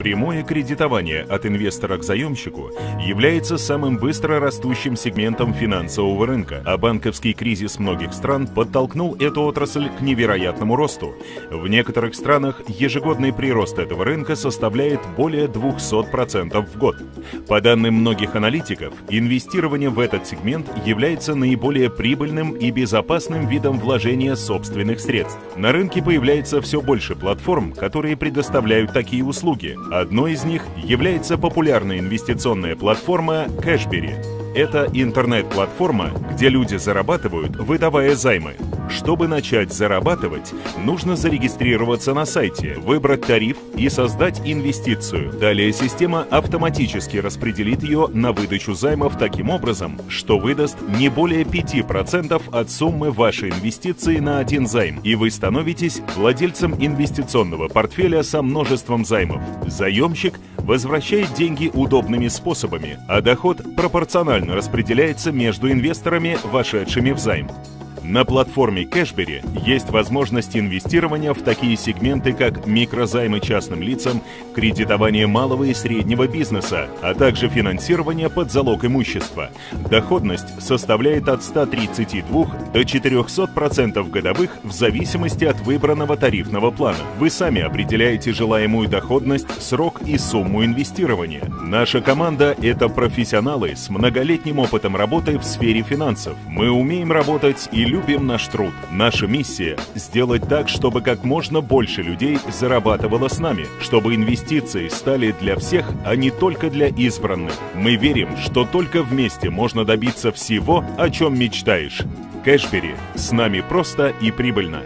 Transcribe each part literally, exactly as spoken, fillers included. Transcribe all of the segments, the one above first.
Прямое кредитование от инвестора к заемщику является самым быстро растущим сегментом финансового рынка, а банковский кризис многих стран подтолкнул эту отрасль к невероятному росту. В некоторых странах ежегодный прирост этого рынка составляет более двухсот процентов в год. По данным многих аналитиков, инвестирование в этот сегмент является наиболее прибыльным и безопасным видом вложения собственных средств. На рынке появляется все больше платформ, которые предоставляют такие услуги. Одной из них является популярная инвестиционная платформа Cashberry. Это интернет-платформа, где люди зарабатывают, выдавая займы. Чтобы начать зарабатывать, нужно зарегистрироваться на сайте, выбрать тариф и создать инвестицию. Далее система автоматически распределит ее на выдачу займов таким образом, что выдаст не более пяти процентов от суммы вашей инвестиции на один займ, и вы становитесь владельцем инвестиционного портфеля со множеством займов. Заемщик возвращает деньги удобными способами, а доход пропорционально распределяется между инвесторами, вошедшими в займ. На платформе Cashberry есть возможность инвестирования в такие сегменты, как микрозаймы частным лицам, кредитование малого и среднего бизнеса, а также финансирование под залог имущества. Доходность составляет от ста тридцати двух до четырёхсот процентов годовых в зависимости от выбранного тарифного плана. Вы сами определяете желаемую доходность, срок и сумму инвестирования. Наша команда – это профессионалы с многолетним опытом работы в сфере финансов. Мы умеем работать и любим наш труд. Наша миссия – сделать так, чтобы как можно больше людей зарабатывало с нами, чтобы инвестиции стали для всех, а не только для избранных. Мы верим, что только вместе можно добиться всего, о чем мечтаешь. Cashberry. С нами просто и прибыльно.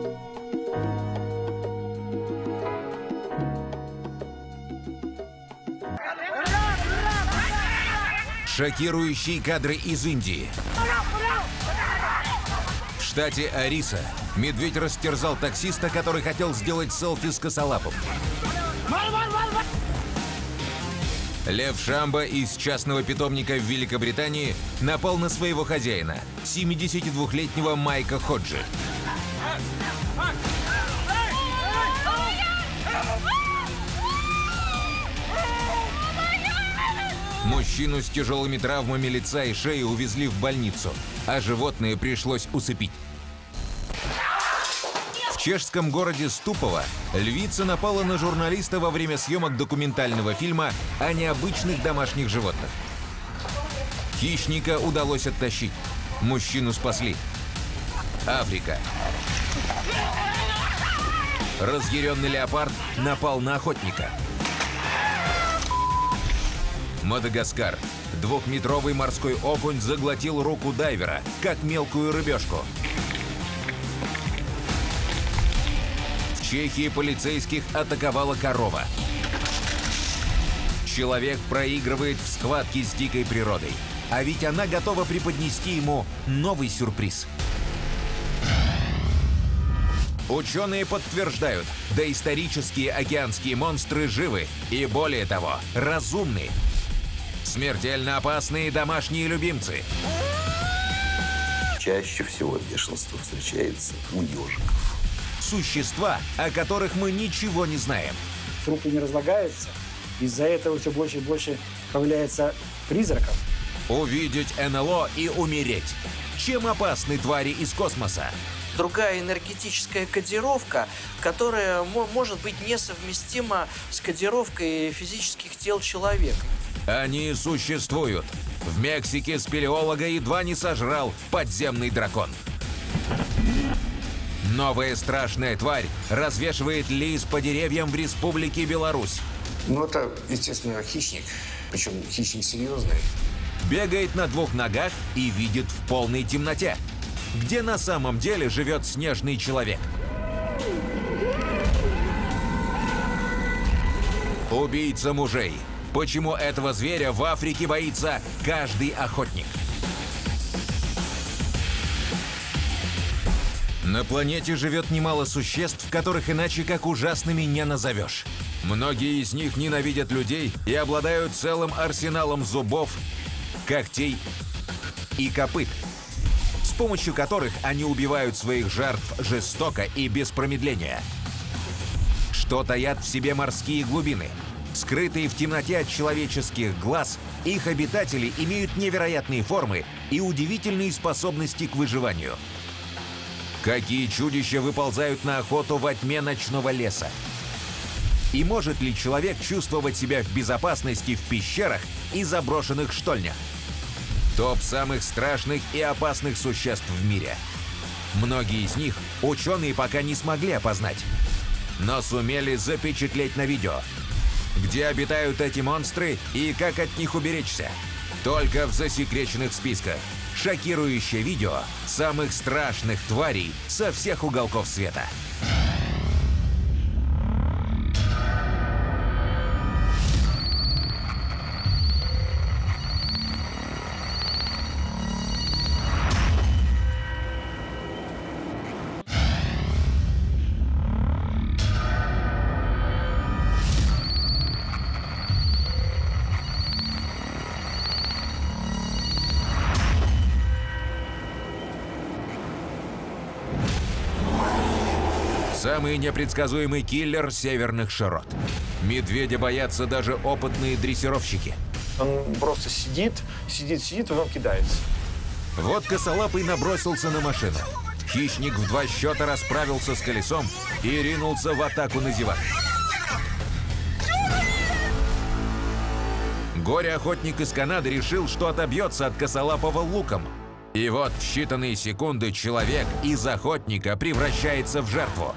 Шокирующие кадры из Индии. В штате Ориса медведь растерзал таксиста, который хотел сделать селфи с косолапом. Лев Шамба из частного питомника в Великобритании напал на своего хозяина, семидесятидвухлетнего Майка Ходжи. Мужчину с тяжелыми травмами лица и шеи увезли в больницу, а животное пришлось усыпить. В чешском городе Ступово львица напала на журналиста во время съемок документального фильма о необычных домашних животных. Хищника удалось оттащить. Мужчину спасли. Африка. Разъяренный леопард напал на охотника. Мадагаскар. Двухметровый морской окунь заглотил руку дайвера, как мелкую рыбешку. В Чехии полицейских атаковала корова. Человек проигрывает в схватке с дикой природой, а ведь она готова преподнести ему новый сюрприз. Ученые подтверждают, доисторические океанские монстры живы и, более того, разумны. Смертельно опасные домашние любимцы. Чаще всего бешенство встречается у ежиков. Существа, о которых мы ничего не знаем. Трупы не разлагаются, из-за этого все больше и больше появляется призраков. Увидеть эн эл о и умереть. Чем опасны твари из космоса? Другая энергетическая кодировка, которая может быть несовместима с кодировкой физических тел человека. Они существуют. В Мексике спелеолога едва не сожрал подземный дракон. Новая страшная тварь развешивает лис по деревьям в Республике Беларусь. Ну, это, естественно, хищник. Причем хищник серьезный. Бегает на двух ногах и видит в полной темноте. Где на самом деле живет снежный человек? Убийца мужей. Почему этого зверя в Африке боится каждый охотник? На планете живет немало существ, которых иначе как ужасными не назовешь. Многие из них ненавидят людей и обладают целым арсеналом зубов, когтей и копыт, с помощью которых они убивают своих жертв жестоко и без промедления. Что таят в себе морские глубины? Скрытые в темноте от человеческих глаз, их обитатели имеют невероятные формы и удивительные способности к выживанию. Какие чудища выползают на охоту во тьме ночного леса? И может ли человек чувствовать себя в безопасности в пещерах и заброшенных штольнях? Топ самых страшных и опасных существ в мире. Многие из них ученые пока не смогли опознать, но сумели запечатлеть на видео. Где обитают эти монстры и как от них уберечься? Только в засекреченных списках. Шокирующее видео самых страшных тварей со всех уголков света. Самый непредсказуемый киллер северных широт. Медведя боятся даже опытные дрессировщики. Он просто сидит, сидит, сидит, и он кидается. Вот косолапый набросился на машину. Хищник в два счета расправился с колесом и ринулся в атаку на зевак. Горе-охотник из Канады решил, что отобьется от косолапого луком. И вот в считанные секунды человек из охотника превращается в жертву.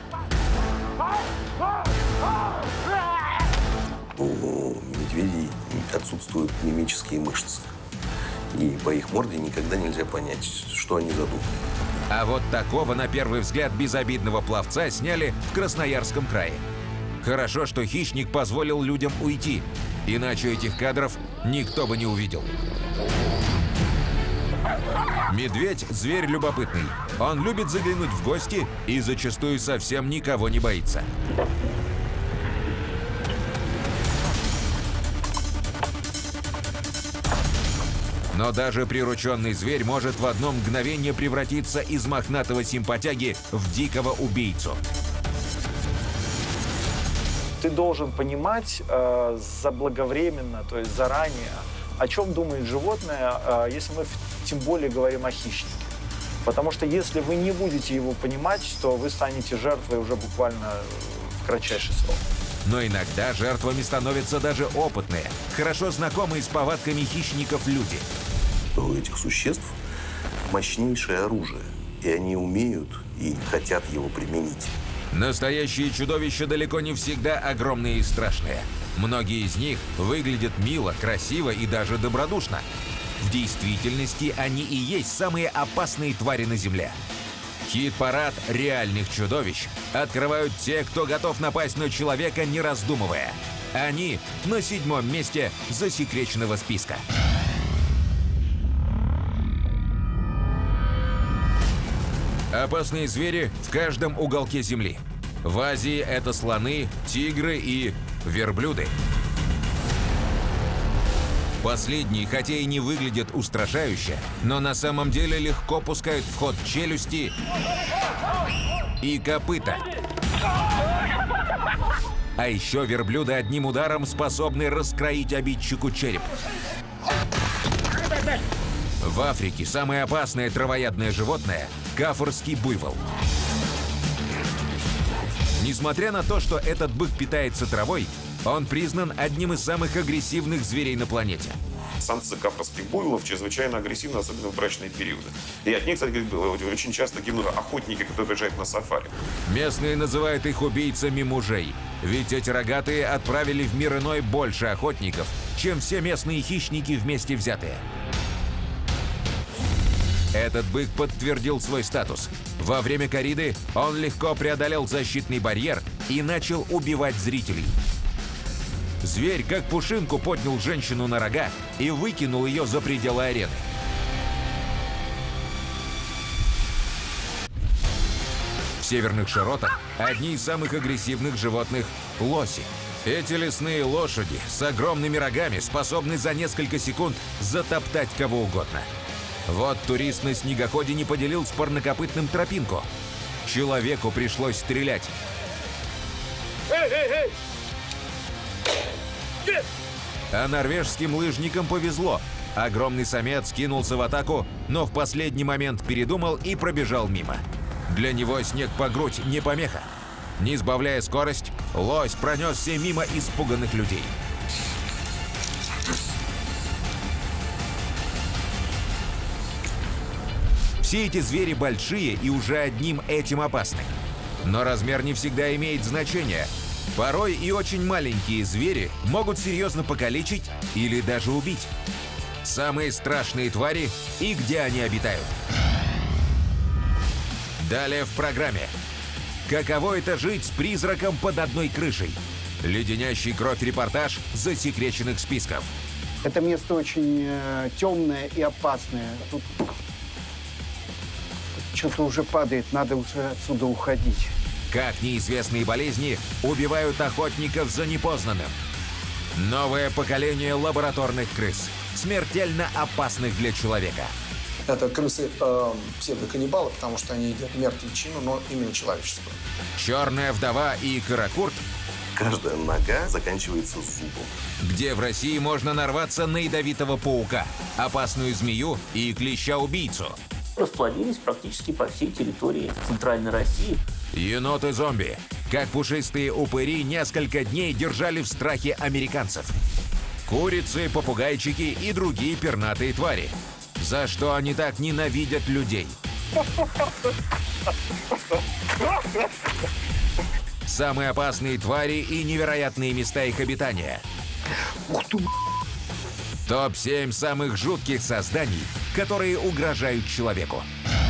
У медведей отсутствуют мимические мышцы. И по их морде никогда нельзя понять, что они задумали. А вот такого, на первый взгляд, безобидного пловца сняли в Красноярском крае. Хорошо, что хищник позволил людям уйти, иначе этих кадров никто бы не увидел. Медведь – зверь любопытный. Он любит заглянуть в гости и зачастую совсем никого не боится. Но даже прирученный зверь может в одно мгновение превратиться из мохнатого симпатяги в дикого убийцу. Ты должен понимать э, заблаговременно, то есть заранее, о чем думает животное, э, если мы тем более говорим о хищнике. Потому что если вы не будете его понимать, то вы станете жертвой уже буквально в кратчайший срок. Но иногда жертвами становятся даже опытные, хорошо знакомые с повадками хищников люди. У этих существ мощнейшее оружие, и они умеют и хотят его применить. Настоящие чудовища далеко не всегда огромные и страшные. Многие из них выглядят мило, красиво и даже добродушно. В действительности они и есть самые опасные твари на Земле. Хит-парад реальных чудовищ открывают те, кто готов напасть на человека, не раздумывая. Они на седьмом месте засекреченного списка. Опасные звери в каждом уголке Земли. В Азии это слоны, тигры и верблюды. Последние, хотя и не выглядят устрашающе, но на самом деле легко пускают в ход челюсти и копыта. А еще верблюды одним ударом способны раскроить обидчику череп. В Африке самое опасное травоядное животное – кафорский буйвол. Несмотря на то, что этот бык питается травой, он признан одним из самых агрессивных зверей на планете. Самцы кафорских буйволов чрезвычайно агрессивны, особенно в брачные периоды. И от них, кстати, очень часто гибнут охотники, которые приезжают на сафари. Местные называют их убийцами мужей, ведь эти рогатые отправили в мир иной больше охотников, чем все местные хищники вместе взятые. Этот бык подтвердил свой статус. Во время корриды он легко преодолел защитный барьер и начал убивать зрителей. Зверь, как пушинку, поднял женщину на рога и выкинул ее за пределы арены. В северных широтах одни из самых агрессивных животных – лоси. Эти лесные лошади с огромными рогами способны за несколько секунд затоптать кого угодно. Вот турист на снегоходе не поделил с парнокопытным тропинку. Человеку пришлось стрелять. Эй, эй, эй! А норвежским лыжникам повезло. Огромный самец кинулся в атаку, но в последний момент передумал и пробежал мимо. Для него снег по грудь не помеха. Не сбавляя скорость, лось пронесся мимо испуганных людей. Все эти звери большие и уже одним этим опасны. Но размер не всегда имеет значение. Порой и очень маленькие звери могут серьезно покалечить или даже убить. Самые страшные твари и где они обитают. Далее в программе. Каково это жить с призраком под одной крышей? Леденящий кровь репортаж засекреченных списков. Это место очень э, темное и опасное. Тут что-то уже падает, надо уже отсюда уходить. Как неизвестные болезни убивают охотников за непознанным. Новое поколение лабораторных крыс, смертельно опасных для человека. Это крысы э, псевдоканнибалы, потому что они едят мертвечину, но именно человеческую. Черная вдова и каракурт. Каждая нога заканчивается зубом. Где в России можно нарваться на ядовитого паука, опасную змею и клеща-убийцу. Расплодились практически по всей территории Центральной России. Еноты-зомби. Как пушистые упыри несколько дней держали в страхе американцев. Курицы, попугайчики и другие пернатые твари. За что они так ненавидят людей? Самые опасные твари и невероятные места их обитания. топ семь самых жутких созданий, которые угрожают человеку.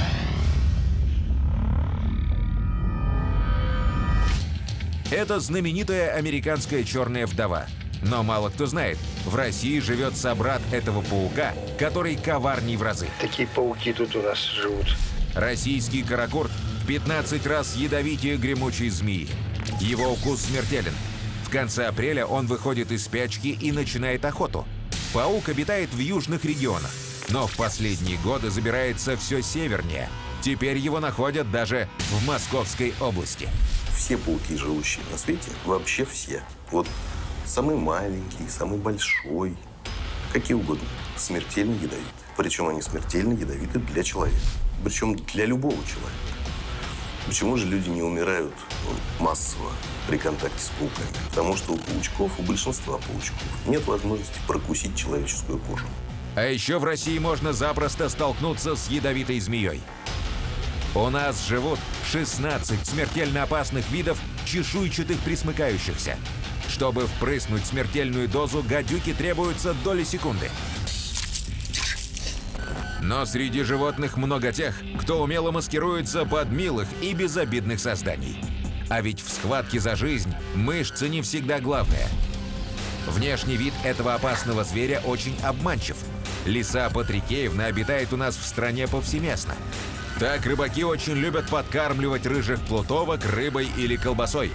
Это знаменитая американская черная вдова. Но мало кто знает, в России живет собрат этого паука, который коварней в разы. Такие пауки тут у нас живут. Российский каракурт в пятнадцать раз ядовитее гремучей змеи. Его укус смертелен. В конце апреля он выходит из спячки и начинает охоту. Паук обитает в южных регионах, но в последние годы забирается все севернее. Теперь его находят даже в Московской области. Все пауки, живущие на свете, вообще все. Вот самый маленький, самый большой, какие угодно, смертельно ядовиты. Причем они смертельно ядовиты для человека. Причем для любого человека. Почему же люди не умирают ну, массово при контакте с пауками? Потому что у паучков, у большинства паучков, нет возможности прокусить человеческую кожу. А еще в России можно запросто столкнуться с ядовитой змеей. У нас живут шестнадцать смертельно опасных видов чешуйчатых пресмыкающихся. Чтобы впрыснуть смертельную дозу, гадюке требуется доли секунды. Но среди животных много тех, кто умело маскируется под милых и безобидных созданий. А ведь в схватке за жизнь мышцы не всегда главное. Внешний вид этого опасного зверя очень обманчив. Лиса Патрикеевна обитает у нас в стране повсеместно. Так рыбаки очень любят подкармливать рыжих плутовок рыбой или колбасой.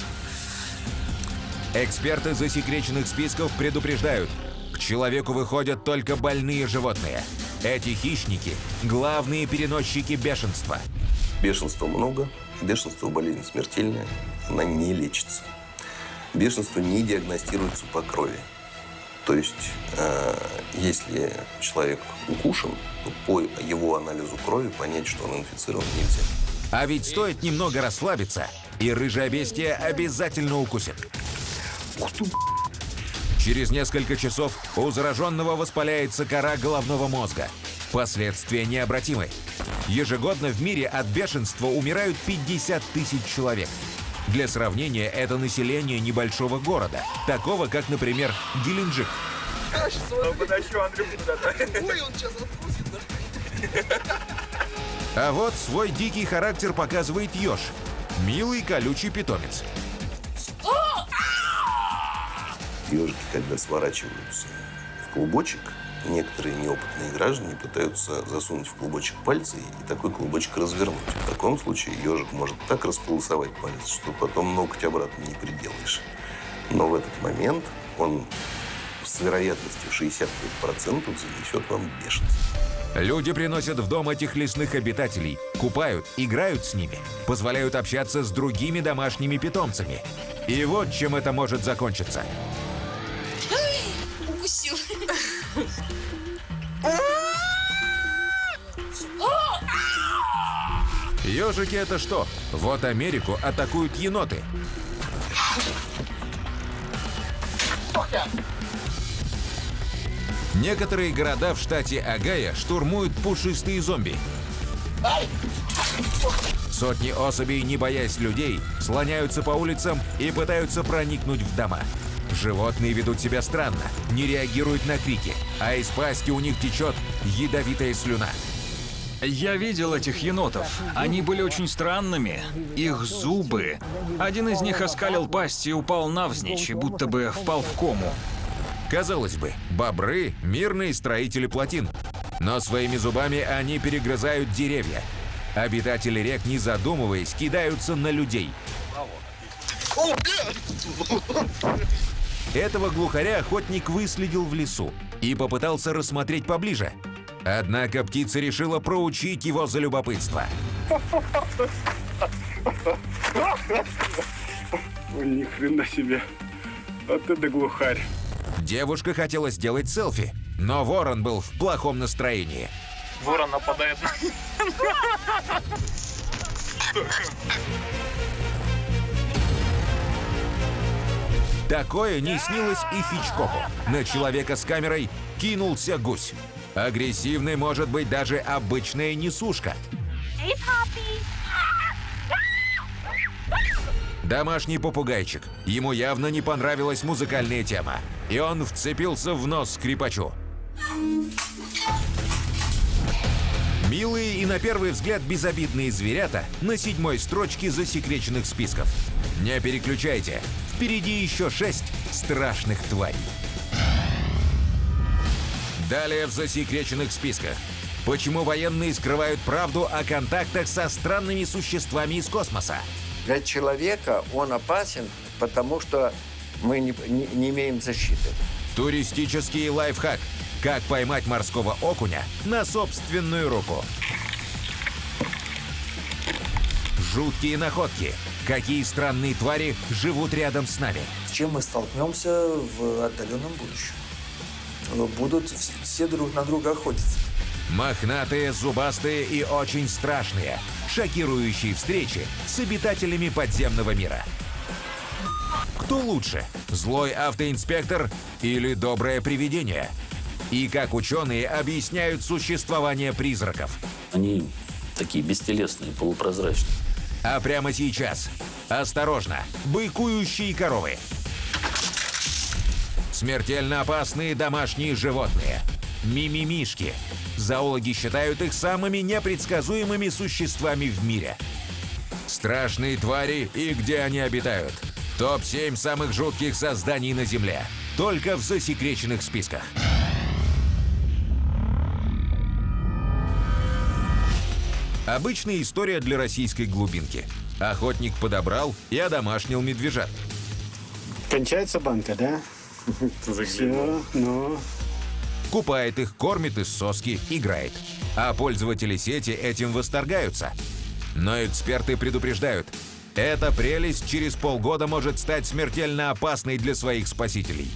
Эксперты засекреченных списков предупреждают, к человеку выходят только больные животные. Эти хищники – главные переносчики бешенства. Бешенства много, бешенство болезнь смертельная, она не лечится. Бешенство не диагностируется по крови. То есть, э, если человек укушен, то по его анализу крови понять, что он инфицирован, нельзя. А ведь стоит немного расслабиться, и рыжее бестие обязательно укусит. Через несколько часов у зараженного воспаляется кора головного мозга. Последствия необратимы. Ежегодно в мире от бешенства умирают пятьдесят тысяч человек. Для сравнения, это население небольшого города, такого как, например, Геленджик. А вот свой дикий характер показывает еж. Милый колючий питомец. Ежики, когда сворачиваются в клубочек, некоторые неопытные граждане пытаются засунуть в клубочек пальцы и такой клубочек развернуть. В таком случае ежик может так располосовать палец, что потом ноготь обратно не приделаешь. Но в этот момент он с вероятностью шестьдесят пять процентов занесет вам бешенство. Люди приносят в дом этих лесных обитателей, купают, играют с ними, позволяют общаться с другими домашними питомцами. И вот чем это может закончиться. укусил. Ежики это что? Вот Америку атакуют еноты. Некоторые города в штате Огайо штурмуют пушистые зомби. Сотни особей, не боясь людей, слоняются по улицам и пытаются проникнуть в дома. Животные ведут себя странно, не реагируют на крики, а из пасти у них течет ядовитая слюна. Я видел этих енотов. Они были очень странными. Их зубы. Один из них оскалил пасть и упал навзничь, будто бы впал в кому. Казалось бы, бобры – мирные строители плотин. Но своими зубами они перегрызают деревья. Обитатели рек, не задумываясь, кидаются на людей. Этого глухаря охотник выследил в лесу и попытался рассмотреть поближе. Однако птица решила проучить его за любопытство. Ой, ни хрена себе. Вот это глухарь. Девушка хотела сделать селфи, но ворон был в плохом настроении. Ворон нападает на... Такое не снилось и Хичкоку. На человека с камерой кинулся гусь. Агрессивной может быть даже обычная несушка. Домашний попугайчик. Ему явно не понравилась музыкальная тема, и он вцепился в нос скрипачу. Милые и на первый взгляд безобидные зверята на седьмой строчке засекреченных списков. Не переключайте, впереди еще шесть страшных тварей. Далее в засекреченных списках. Почему военные скрывают правду о контактах со странными существами из космоса? Для человека он опасен, потому что мы не, не, не имеем защиты. Туристический лайфхак. Как поймать морского окуня на собственную руку. Жуткие находки. Какие странные твари живут рядом с нами? С чем мы столкнемся в отдаленном будущем? Будут все друг на друга охотиться. Мохнатые, зубастые и очень страшные. Шокирующие встречи с обитателями подземного мира. Кто лучше? Злой автоинспектор или доброе привидение? И как ученые объясняют существование призраков? Они такие бестелесные, полупрозрачные. А прямо сейчас. Осторожно, быкующие коровы. Смертельно опасные домашние животные. Мимимишки. Зоологи считают их самыми непредсказуемыми существами в мире. Страшные твари и где они обитают. топ семь самых жутких созданий на Земле. Только в засекреченных списках. Обычная история для российской глубинки. Охотник подобрал и одомашнил медвежат. Кончается банка, да? Все, ну... Купает их, кормит из соски, играет. А пользователи сети этим восторгаются. Но эксперты предупреждают, эта прелесть через полгода может стать смертельно опасной для своих спасителей.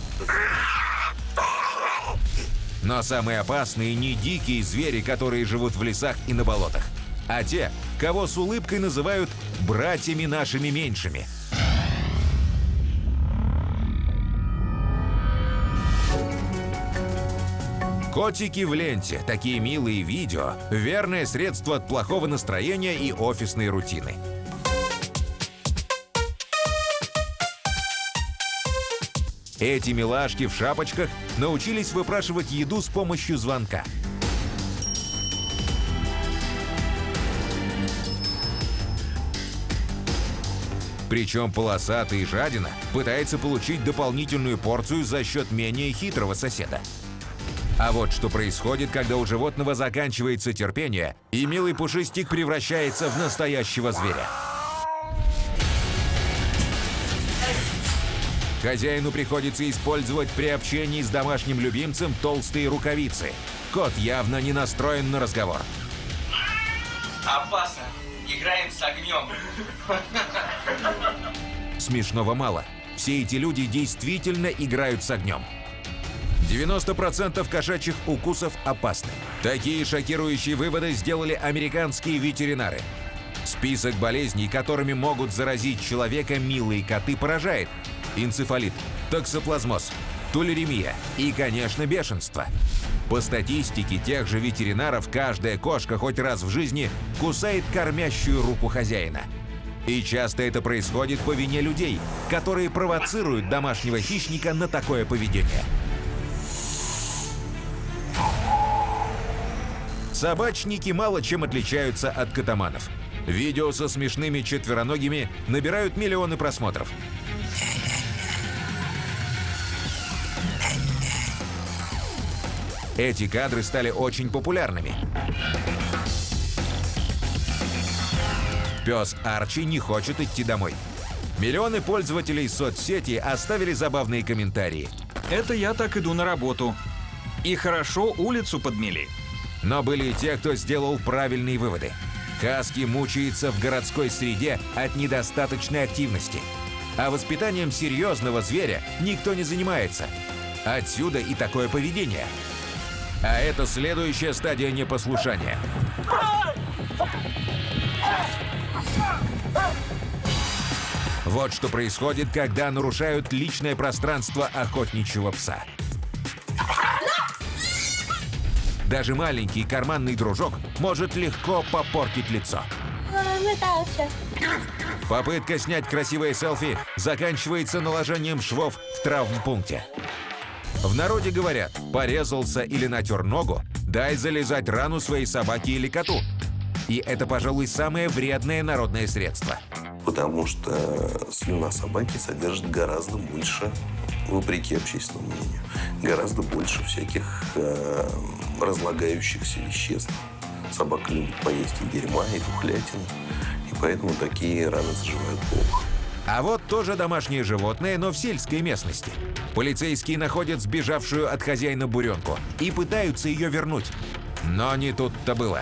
Но самые опасные не дикие звери, которые живут в лесах и на болотах, а те, кого с улыбкой называют братьями нашими меньшими. Котики в ленте, такие милые видео, верное средство от плохого настроения и офисной рутины. Эти милашки в шапочках научились выпрашивать еду с помощью звонка. Причем полосатый жадина пытается получить дополнительную порцию за счет менее хитрого соседа. А вот что происходит, когда у животного заканчивается терпение, и милый пушистик превращается в настоящего зверя. Хозяину приходится использовать при общении с домашним любимцем толстые рукавицы. Кот явно не настроен на разговор. Опасно. Играем с огнем. Смешного мало. Все эти люди действительно играют с огнем. девяносто процентов кошачьих укусов опасны. Такие шокирующие выводы сделали американские ветеринары. Список болезней, которыми могут заразить человека милые коты, поражает: энцефалит, токсоплазмоз, тулеремия и, конечно, бешенство. По статистике тех же ветеринаров, каждая кошка хоть раз в жизни кусает кормящую руку хозяина. И часто это происходит по вине людей, которые провоцируют домашнего хищника на такое поведение. Собачники мало чем отличаются от катаманов. Видео со смешными четвероногими набирают миллионы просмотров. Эти кадры стали очень популярными. Пес Арчи не хочет идти домой. Миллионы пользователей соцсети оставили забавные комментарии. Это я так иду на работу. И хорошо улицу подмели. Но были и те, кто сделал правильные выводы. Хаски мучается в городской среде от недостаточной активности. А воспитанием серьезного зверя никто не занимается. Отсюда и такое поведение. А это следующая стадия непослушания. Вот что происходит, когда нарушают личное пространство охотничьего пса. Даже маленький карманный дружок может легко попортить лицо. Попытка снять красивое селфи заканчивается наложением швов в травмпункте. В народе говорят: порезался или натер ногу, дай залезать рану своей собаке или коту. И это, пожалуй, самое вредное народное средство. Потому что слюна собаки содержит гораздо больше, вопреки общественному мнению, гораздо больше всяких э, разлагающихся веществ. Собака любит поесть и дерьма, и тухлятины, и поэтому такие раны заживают плохо. А вот тоже домашнее животное, но в сельской местности. Полицейские находят сбежавшую от хозяина буренку и пытаются ее вернуть. Но не тут-то было.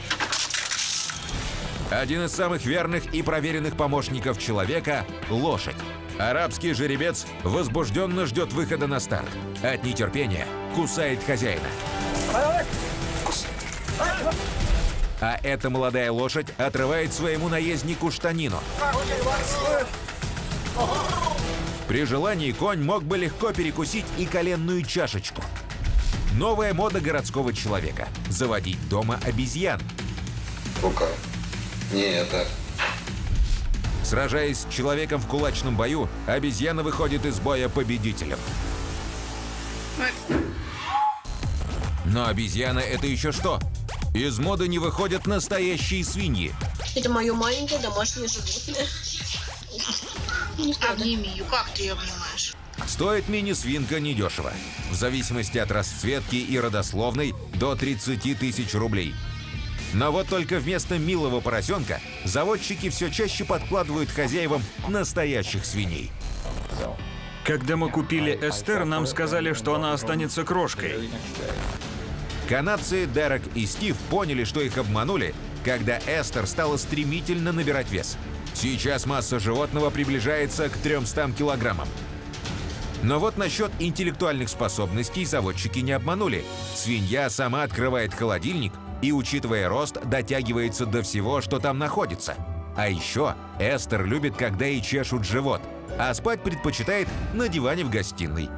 Один из самых верных и проверенных помощников человека – лошадь. Арабский жеребец возбужденно ждет выхода на старт. От нетерпения кусает хозяина. А эта молодая лошадь отрывает своему наезднику штанину. При желании конь мог бы легко перекусить и коленную чашечку. Новая мода городского человека – заводить дома обезьян. Рука. Не это. Сражаясь с человеком в кулачном бою, обезьяна выходит из боя победителем. Но обезьяна – это еще что? Из моды не выходят настоящие свиньи. Это мое маленькое домашнее животное. Обними ее, как ты ее обнимаешь? Стоит мини-свинка недешево. В зависимости от расцветки и родословной до тридцати тысяч рублей. Но вот только вместо милого поросенка заводчики все чаще подкладывают хозяевам настоящих свиней. Когда мы купили Эстер, нам сказали, что она останется крошкой. Канадцы Дерек и Стив поняли, что их обманули, когда Эстер стала стремительно набирать вес. Сейчас масса животного приближается к трёмстам килограммам. Но вот насчет интеллектуальных способностей заводчики не обманули. Свинья сама открывает холодильник и, учитывая рост, дотягивается до всего, что там находится. А еще Эстер любит, когда ей чешут живот, а спать предпочитает на диване в гостиной.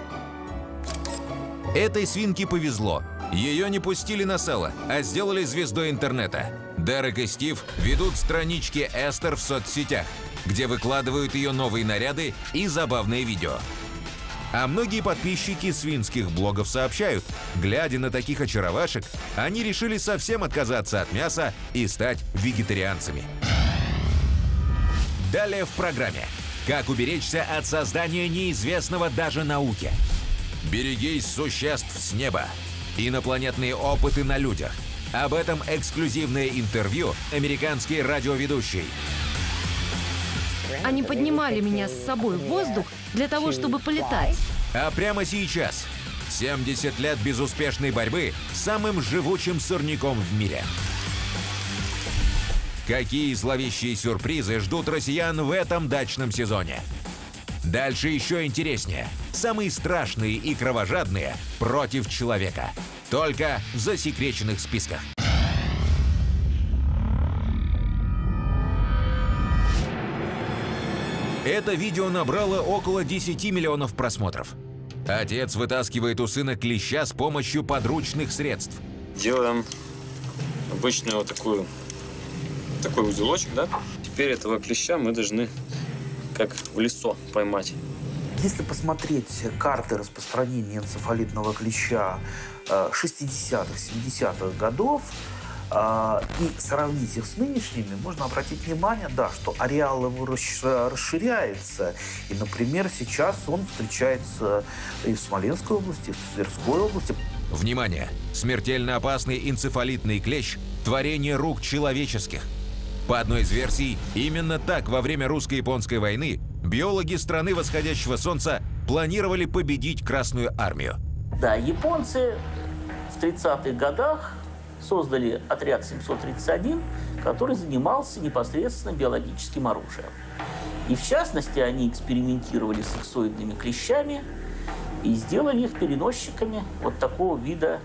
Этой свинке повезло. Ее не пустили на сало, а сделали звездой интернета. Дерек и Стив ведут странички Эстер в соцсетях, где выкладывают ее новые наряды и забавные видео. А многие подписчики свинских блогов сообщают, глядя на таких очаровашек, они решили совсем отказаться от мяса и стать вегетарианцами. Далее в программе. Как уберечься от создания неизвестного даже науке. Берегись существ с неба. Инопланетные опыты на людях. Об этом эксклюзивное интервью американский радиоведущий. Они поднимали меня с собой в воздух для того, чтобы полетать. А прямо сейчас семьдесят лет безуспешной борьбы с самым живучим сорняком в мире. Какие зловещие сюрпризы ждут россиян в этом дачном сезоне? Дальше еще интереснее. самые страшные и кровожадные против человека. Только в засекреченных списках. Это видео набрало около десяти миллионов просмотров. Отец вытаскивает у сына клеща с помощью подручных средств. Делаем обычную вот такую, такой узелочек, да? Теперь этого клеща мы должны как в лесо поймать. Если посмотреть карты распространения энцефалитного клеща шестидесятых, семидесятых годов и сравнить их с нынешними, можно обратить внимание, да, что ареал его расширяется. И, например, сейчас он встречается и в Смоленской области, и в Тверской области. Внимание! Смертельно опасный энцефалитный клещ – творение рук человеческих. По одной из версий, именно так во время русско-японской войны биологи страны восходящего солнца планировали победить Красную армию. Да, японцы в тридцатых годах создали отряд семьсот тридцать один, который занимался непосредственно биологическим оружием. И в частности, они экспериментировали с сексоидными клещами и сделали их переносчиками вот такого вида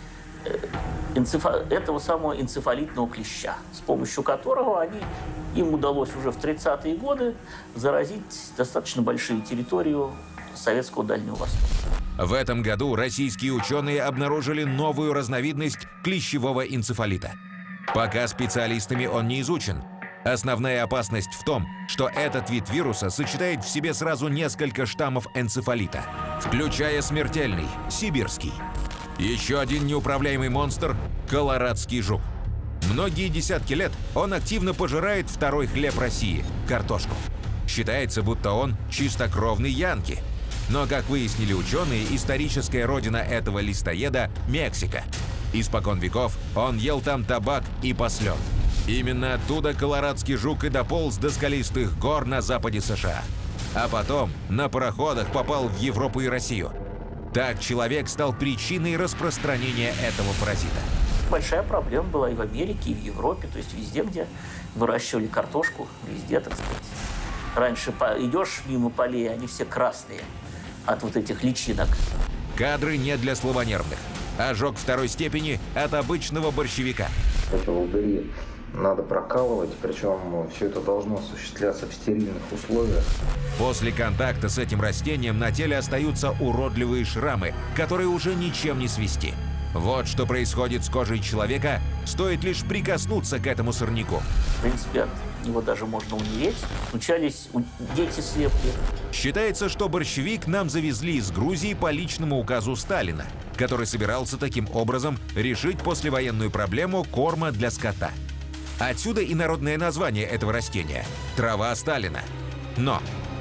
энцефа... этого самого энцефалитного клеща, с помощью которого они, им удалось уже в тридцатые годы заразить достаточно большие территории советского Дальнего Востока. В этом году российские ученые обнаружили новую разновидность клещевого энцефалита. Пока специалистами он не изучен. Основная опасность в том, что этот вид вируса сочетает в себе сразу несколько штаммов энцефалита, включая смертельный – сибирский. Еще один неуправляемый монстр – колорадский жук. Многие десятки лет он активно пожирает второй хлеб России – картошку. Считается, будто он чистокровный янки. Но, как выяснили ученые, историческая родина этого листоеда – Мексика. Испокон веков он ел там табак и послен. Именно оттуда колорадский жук и дополз до скалистых гор на западе США. А потом на пароходах попал в Европу и Россию. Так человек стал причиной распространения этого паразита. Большая проблема была и в Америке, и в Европе, то есть везде, где выращивали картошку, везде, так сказать. Раньше идешь мимо полей, они все красные от вот этих личинок. Кадры не для слабонервных. Ожог второй степени от обычного борщевика. Это волдыри надо прокалывать, причем все это должно осуществляться в стерильных условиях. После контакта с этим растением на теле остаются уродливые шрамы, которые уже ничем не свести. Вот что происходит с кожей человека, стоит лишь прикоснуться к этому сорняку. В принципе, от него даже можно умереть. Случались дети слепли. Считается, что борщевик нам завезли из Грузии по личному указу Сталина, который собирался таким образом решить послевоенную проблему корма для скота. Отсюда и народное название этого растения – трава Сталина. Но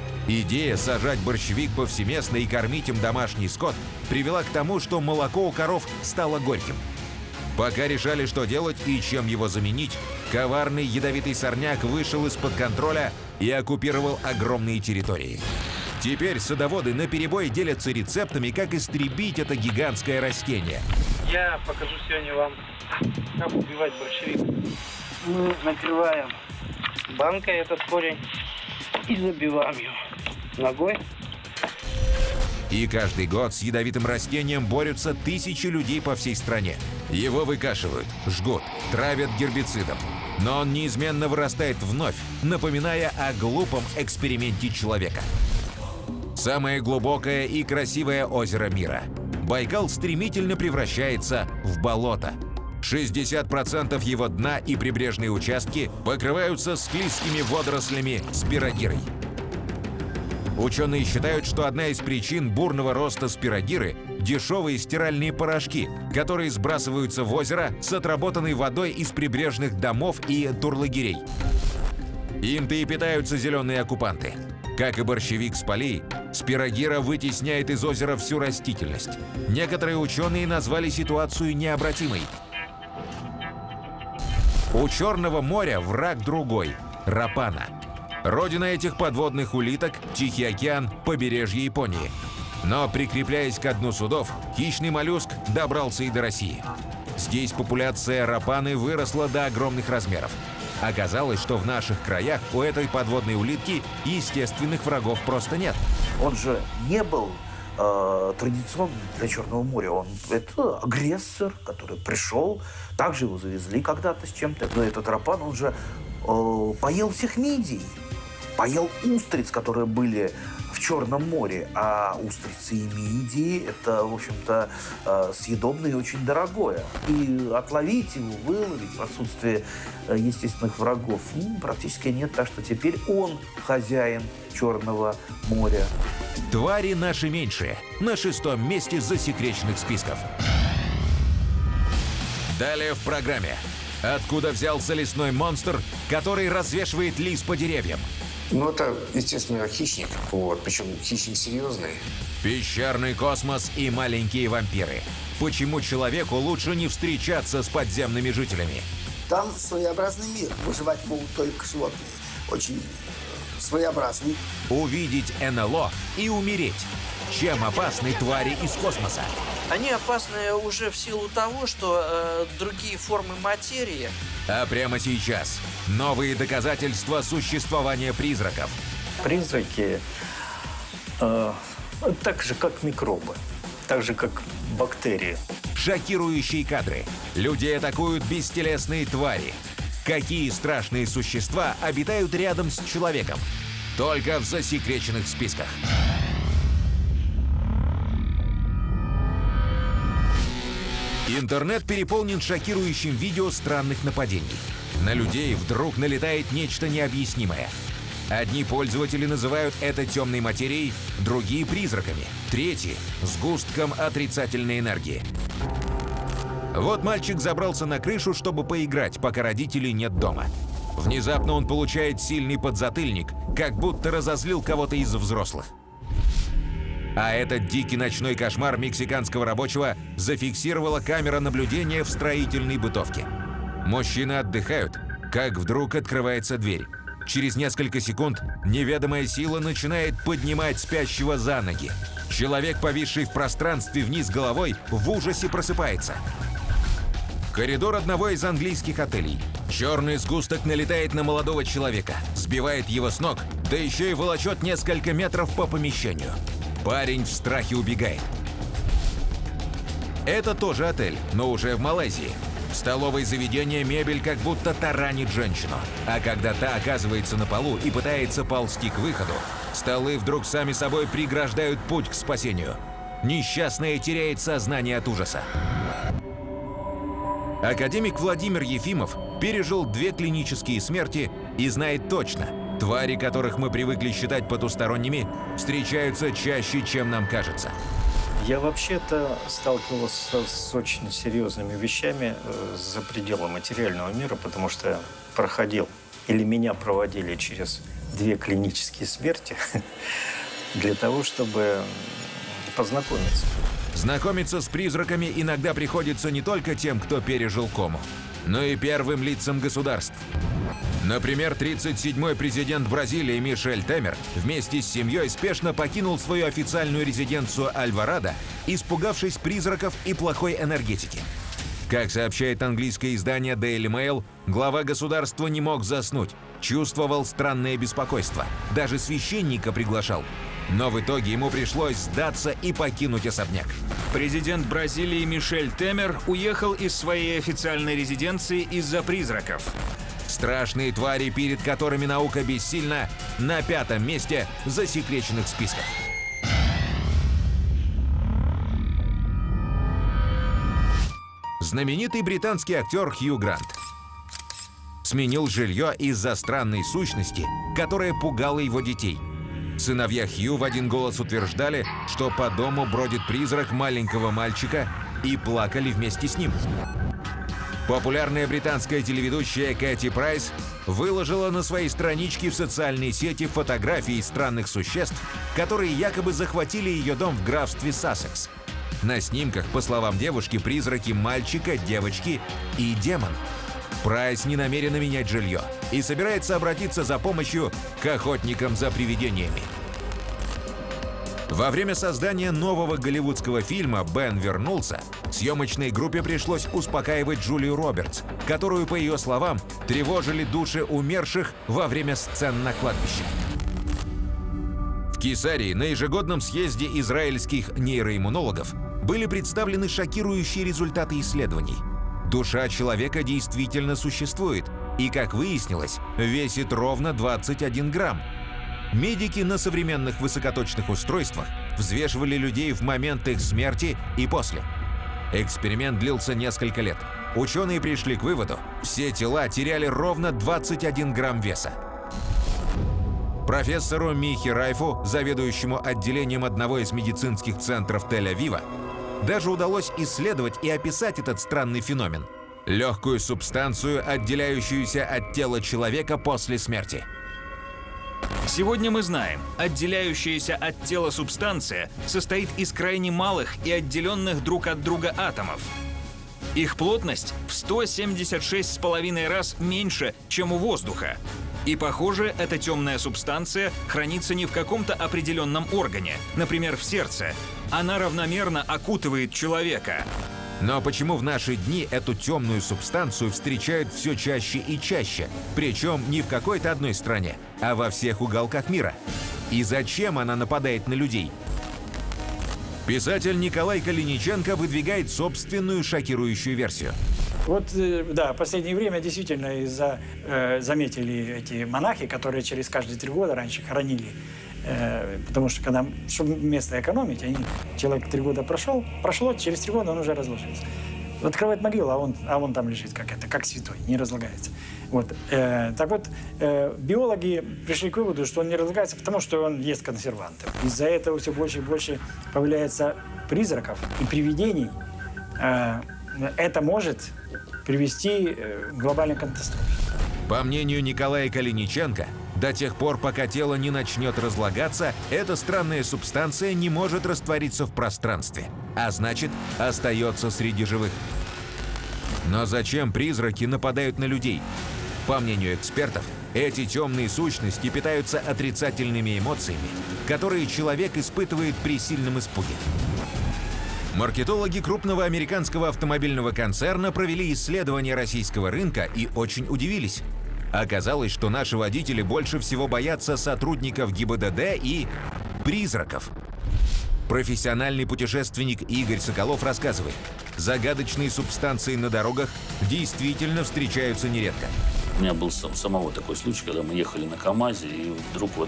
идея сажать борщевик повсеместно и кормить им домашний скот привела к тому, что молоко у коров стало горьким. Пока решали, что делать и чем его заменить, коварный ядовитый сорняк вышел из-под контроля и оккупировал огромные территории. Теперь садоводы наперебой делятся рецептами, как истребить это гигантское растение. Я покажу сегодня вам, как убивать борщевик. Мы накрываем банкой этот корень и забиваем его ногой. И каждый год с ядовитым растением борются тысячи людей по всей стране. Его выкашивают, жгут, травят гербицидом. Но он неизменно вырастает вновь, напоминая о глупом эксперименте человека. Самое глубокое и красивое озеро мира. Байкал стремительно превращается в болото. шестьдесят процентов его дна и прибрежные участки покрываются склизкими водорослями спирогирой. Ученые считают, что одна из причин бурного роста спирогиры – дешевые стиральные порошки, которые сбрасываются в озеро с отработанной водой из прибрежных домов и турлагерей. Им-то и питаются зеленые оккупанты. Как и борщевик с полей, спирогира вытесняет из озера всю растительность. Некоторые ученые назвали ситуацию необратимой. У Черного моря враг другой – рапана. Родина этих подводных улиток – Тихий океан, побережье Японии. Но, прикрепляясь к дну судов, хищный моллюск добрался и до России. Здесь популяция рапаны выросла до огромных размеров. Оказалось, что в наших краях у этой подводной улитки естественных врагов просто нет. Он же не был э, традиционно для Черного моря. Он это агрессор, который пришел, также его завезли когда-то с чем-то. Но этот рапан, он же э, поел всех мидий, поел устриц, которые были в Черном море, а устрицы и мидии – это, в общем-то, съедобное и очень дорогое. И отловить его, выловить в отсутствии естественных врагов ну, практически нет, так что теперь он хозяин Черного моря. Твари наши меньшие. На шестом месте засекреченных списков. Далее в программе. Откуда взялся лесной монстр, который развешивает лис по деревьям? Ну, это, естественно, хищник. Вот, причем хищник серьезный. Пещерный космос и маленькие вампиры. Почему человеку лучше не встречаться с подземными жителями? Там своеобразный мир. Выживать могут только животные. Очень своеобразный. Увидеть эн эл о и умереть. Чем опасны твари из космоса? Они опасны уже в силу того, что э, другие формы материи. А прямо сейчас новые доказательства существования призраков. Призраки э, так же, как микробы, так же, как бактерии. Шокирующие кадры. Людей атакуют бестелесные твари. Какие страшные существа обитают рядом с человеком? Только в засекреченных списках. Интернет переполнен шокирующим видео странных нападений. На людей вдруг налетает нечто необъяснимое. Одни пользователи называют это темной материей, другие — призраками, третьи — сгустком отрицательной энергии. Вот мальчик забрался на крышу, чтобы поиграть, пока родителей нет дома. Внезапно он получает сильный подзатыльник, как будто разозлил кого-то из взрослых. А этот дикий ночной кошмар мексиканского рабочего зафиксировала камера наблюдения в строительной бытовке. Мужчины отдыхают, как вдруг открывается дверь. Через несколько секунд неведомая сила начинает поднимать спящего за ноги. Человек, повисший в пространстве вниз головой, в ужасе просыпается. Коридор одного из английских отелей. Черный сгусток налетает на молодого человека, сбивает его с ног, да еще и волочет несколько метров по помещению. Парень в страхе убегает. Это тоже отель, но уже в Малайзии. В столовой заведения мебель как будто таранит женщину. А когда та оказывается на полу и пытается ползти к выходу, столы вдруг сами собой преграждают путь к спасению. Несчастная теряет сознание от ужаса. Академик Владимир Ефимов пережил две клинические смерти и знает точно, твари, которых мы привыкли считать потусторонними, встречаются чаще, чем нам кажется. Я вообще-то сталкивался с очень серьезными вещами э, за пределы материального мира, потому что проходил, или меня проводили через две клинические смерти для того, чтобы познакомиться. Знакомиться с призраками иногда приходится не только тем, кто пережил кому, но и первым лицам государств. Например, тридцать седьмой президент Бразилии Мишель Темер вместе с семьей спешно покинул свою официальную резиденцию Альварадо, испугавшись призраков и плохой энергетики. Как сообщает английское издание Daily Mail, глава государства не мог заснуть, чувствовал странное беспокойство, даже священника приглашал. Но в итоге ему пришлось сдаться и покинуть особняк. Президент Бразилии Мишель Темер уехал из своей официальной резиденции из-за призраков. Страшные твари, перед которыми наука бессильна, на пятом месте засекреченных списков. Знаменитый британский актер Хью Грант сменил жилье из-за странной сущности, которая пугала его детей. Сыновья Хью в один голос утверждали, что по дому бродит призрак маленького мальчика, и плакали вместе с ним. Популярная британская телеведущая Кэти Прайс выложила на своей страничке в социальной сети фотографии странных существ, которые якобы захватили ее дом в графстве Сассекс. На снимках, по словам девушки, призраки мальчика, девочки и демон. Прайс не намерена менять жилье и собирается обратиться за помощью к охотникам за привидениями. Во время создания нового голливудского фильма «Бен вернулся» съемочной группе пришлось успокаивать Джулию Робертс, которую, по ее словам, тревожили души умерших во время сцен на кладбище. В Кесарии на ежегодном съезде израильских нейроиммунологов были представлены шокирующие результаты исследований. Душа человека действительно существует и, как выяснилось, весит ровно двадцать один грамм. Медики на современных высокоточных устройствах взвешивали людей в момент их смерти и после. Эксперимент длился несколько лет. Ученые пришли к выводу: все тела теряли ровно двадцать один грамм веса. Профессору Михи Райфу, заведующему отделением одного из медицинских центров Тель-Авива, даже удалось исследовать и описать этот странный феномен – легкую субстанцию, отделяющуюся от тела человека после смерти. Сегодня мы знаем, отделяющаяся от тела субстанция состоит из крайне малых и отделенных друг от друга атомов. Их плотность в сто семьдесят шесть с половиной раз меньше, чем у воздуха. И, похоже, эта темная субстанция хранится не в каком-то определенном органе, например, в сердце. Она равномерно окутывает человека. Но почему в наши дни эту темную субстанцию встречают все чаще и чаще? Причем не в какой-то одной стране, а во всех уголках мира. И зачем она нападает на людей? Писатель Николай Калиниченко выдвигает собственную шокирующую версию. Вот, да, в последнее время действительно из-за, э, заметили эти монахи, которые через каждые три года раньше хоронили. Э, потому что, когда, чтобы место экономить, они, человек три года прошел, прошло, через три года он уже разложился. Открывает могилу, а он, а он там лежит, как это, как святой, не разлагается. Вот. Э, так вот, э, биологи пришли к выводу, что он не разлагается, потому что он ест консерванты. Из-за этого все больше и больше появляется призраков и привидений. Э, это может привести к глобальной катастрофе. По мнению Николая Калиниченко, до тех пор, пока тело не начнет разлагаться, эта странная субстанция не может раствориться в пространстве, а значит, остается среди живых. Но зачем призраки нападают на людей? По мнению экспертов, эти темные сущности питаются отрицательными эмоциями, которые человек испытывает при сильном испуге. Маркетологи крупного американского автомобильного концерна провели исследование российского рынка и очень удивились. Оказалось, что наши водители больше всего боятся сотрудников ГИБДД и призраков. Профессиональный путешественник Игорь Соколов рассказывает, загадочные субстанции на дорогах действительно встречаются нередко. У меня был самого такой случай, когда мы ехали на КАМАЗе, и вдруг вот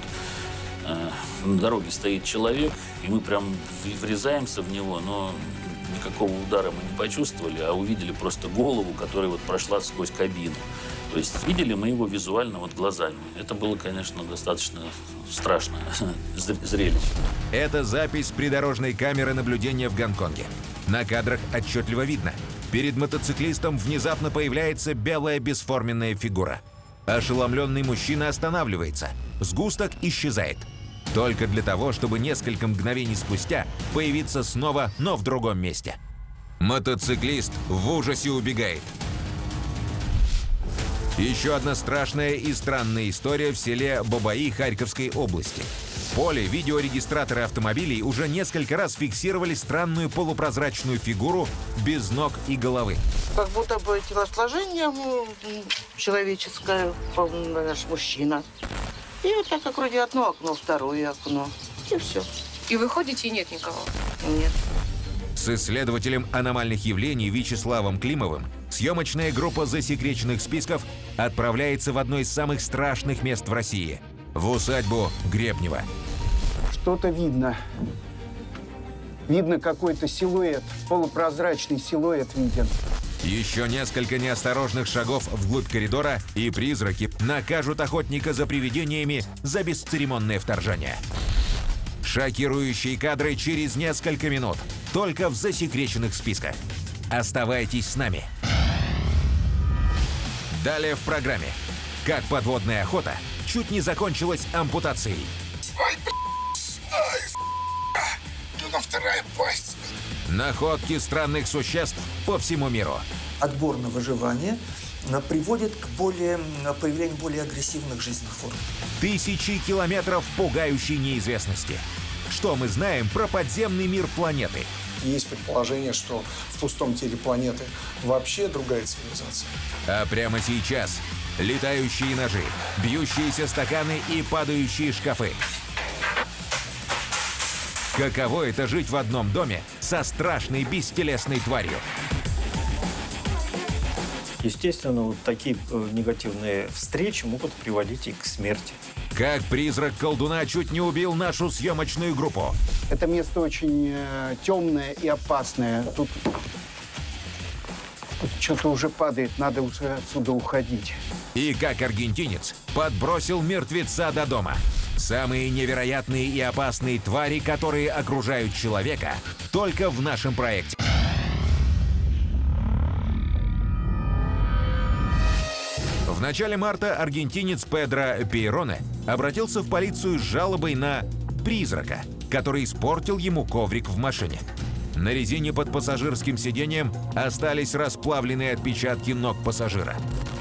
на дороге стоит человек, и мы прям врезаемся в него, но никакого удара мы не почувствовали, а увидели просто голову, которая вот прошла сквозь кабину. То есть видели мы его визуально вот глазами. Это было, конечно, достаточно страшное зрелище. Это запись придорожной камеры наблюдения в Гонконге. На кадрах отчетливо видно. Перед мотоциклистом внезапно появляется белая бесформенная фигура. Ошеломленный мужчина останавливается. Сгусток исчезает. Только для того, чтобы несколько мгновений спустя появиться снова, но в другом месте. Мотоциклист в ужасе убегает. Еще одна страшная и странная история в селе Бабаи Харьковской области. В поле видеорегистраторы автомобилей уже несколько раз фиксировали странную полупрозрачную фигуру без ног и головы. Как будто бы телосложение человеческое, наш мужчина. И вот так как вроде одно окно, второе окно. И все. И вы ходите, и нет никого? Нет. С исследователем аномальных явлений Вячеславом Климовым съемочная группа засекреченных списков отправляется в одно из самых страшных мест в России – в усадьбу Гребнева. Что-то видно. Видно какой-то силуэт, полупрозрачный силуэт виден. Еще несколько неосторожных шагов вглубь коридора, и призраки накажут охотника за привидениями за бесцеремонное вторжение. Шокирующие кадры через несколько минут, только в засекреченных списках. Оставайтесь с нами. Далее в программе. Как подводная охота чуть не закончилась ампутацией. Ой, ай, это вторая пасть. Находки странных существ по всему миру. Отбор на выживание приводит к более, появлению более агрессивных жизненных форм. Тысячи километров пугающей неизвестности. Что мы знаем про подземный мир планеты? Есть предположение, что в пустом теле планеты вообще другая цивилизация. А прямо сейчас летающие ножи, бьющиеся стаканы и падающие шкафы. Каково это жить в одном доме со страшной бестелесной тварью? Естественно, вот такие э, негативные встречи могут приводить и к смерти. Как призрак колдуна чуть не убил нашу съемочную группу. Это место очень э, темное и опасное. Тут, тут что-то уже падает, надо уже отсюда уходить. И как аргентинец подбросил мертвеца до дома. Самые невероятные и опасные твари, которые окружают человека, только в нашем проекте. В начале марта аргентинец Педро Пейроне обратился в полицию с жалобой на призрака, который испортил ему коврик в машине. На резине под пассажирским сиденьем остались расплавленные отпечатки ног пассажира.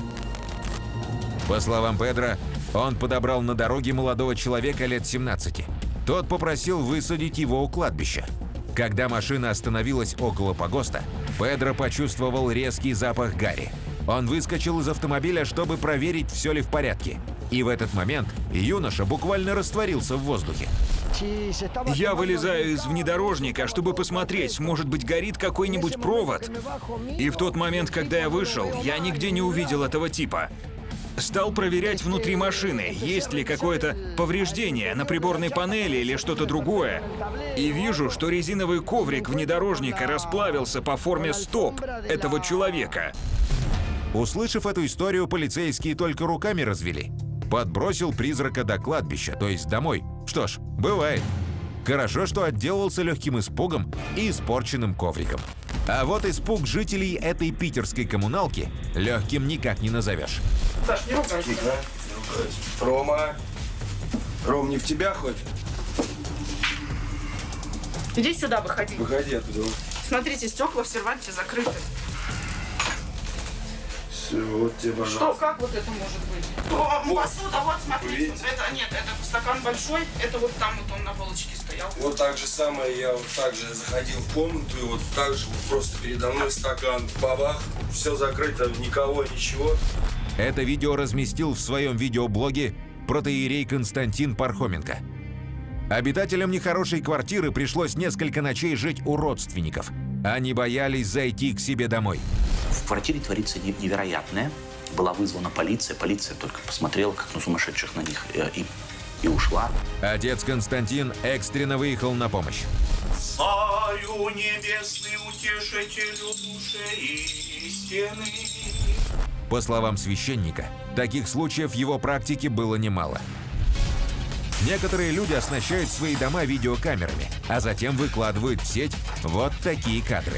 По словам Педро, он подобрал на дороге молодого человека лет семнадцати. Тот попросил высадить его у кладбища. Когда машина остановилась около погоста, Педро почувствовал резкий запах гари. Он выскочил из автомобиля, чтобы проверить, все ли в порядке. И в этот момент юноша буквально растворился в воздухе. Я вылезаю из внедорожника, чтобы посмотреть, может быть, горит какой-нибудь провод. И в тот момент, когда я вышел, я нигде не увидел этого типа. Стал проверять внутри машины, есть ли какое-то повреждение на приборной панели или что-то другое. И вижу, что резиновый коврик внедорожника расплавился по форме стоп этого человека. Услышав эту историю, полицейские только руками развели. Подбросил призрака до кладбища, то есть домой. Что ж, бывает. Хорошо, что отделался легким испугом и испорченным ковриком. А вот испуг жителей этой питерской коммуналки легким никак не назовешь. Саш, не ругайся. Рома. Ром, не в тебя хоть? Иди сюда, выходи. Выходи оттуда. Смотрите, стекла в серванте закрыты. Все, вот тебе, пожалуйста. Что, как вот это может быть? О, вот. Посуда, вот, смотрите. Видите? Это, нет, это стакан большой, это вот там вот он на полочке стоял. Вот так же самое, я вот так же заходил в комнату, и вот так же вот просто передо мной стакан, бабах, все закрыто, никого, ничего. Это видео разместил в своем видеоблоге протоиерей Константин Пархоменко. Обитателям нехорошей квартиры пришлось несколько ночей жить у родственников. Они боялись зайти к себе домой. В квартире творится невероятное. Была вызвана полиция. Полиция только посмотрела, как на сумасшедших на них, и, и ушла. Отец Константин экстренно выехал на помощь. Царю небесный, утешителю души истины. По словам священника, таких случаев в его практике было немало. Некоторые люди оснащают свои дома видеокамерами, а затем выкладывают в сеть вот такие кадры.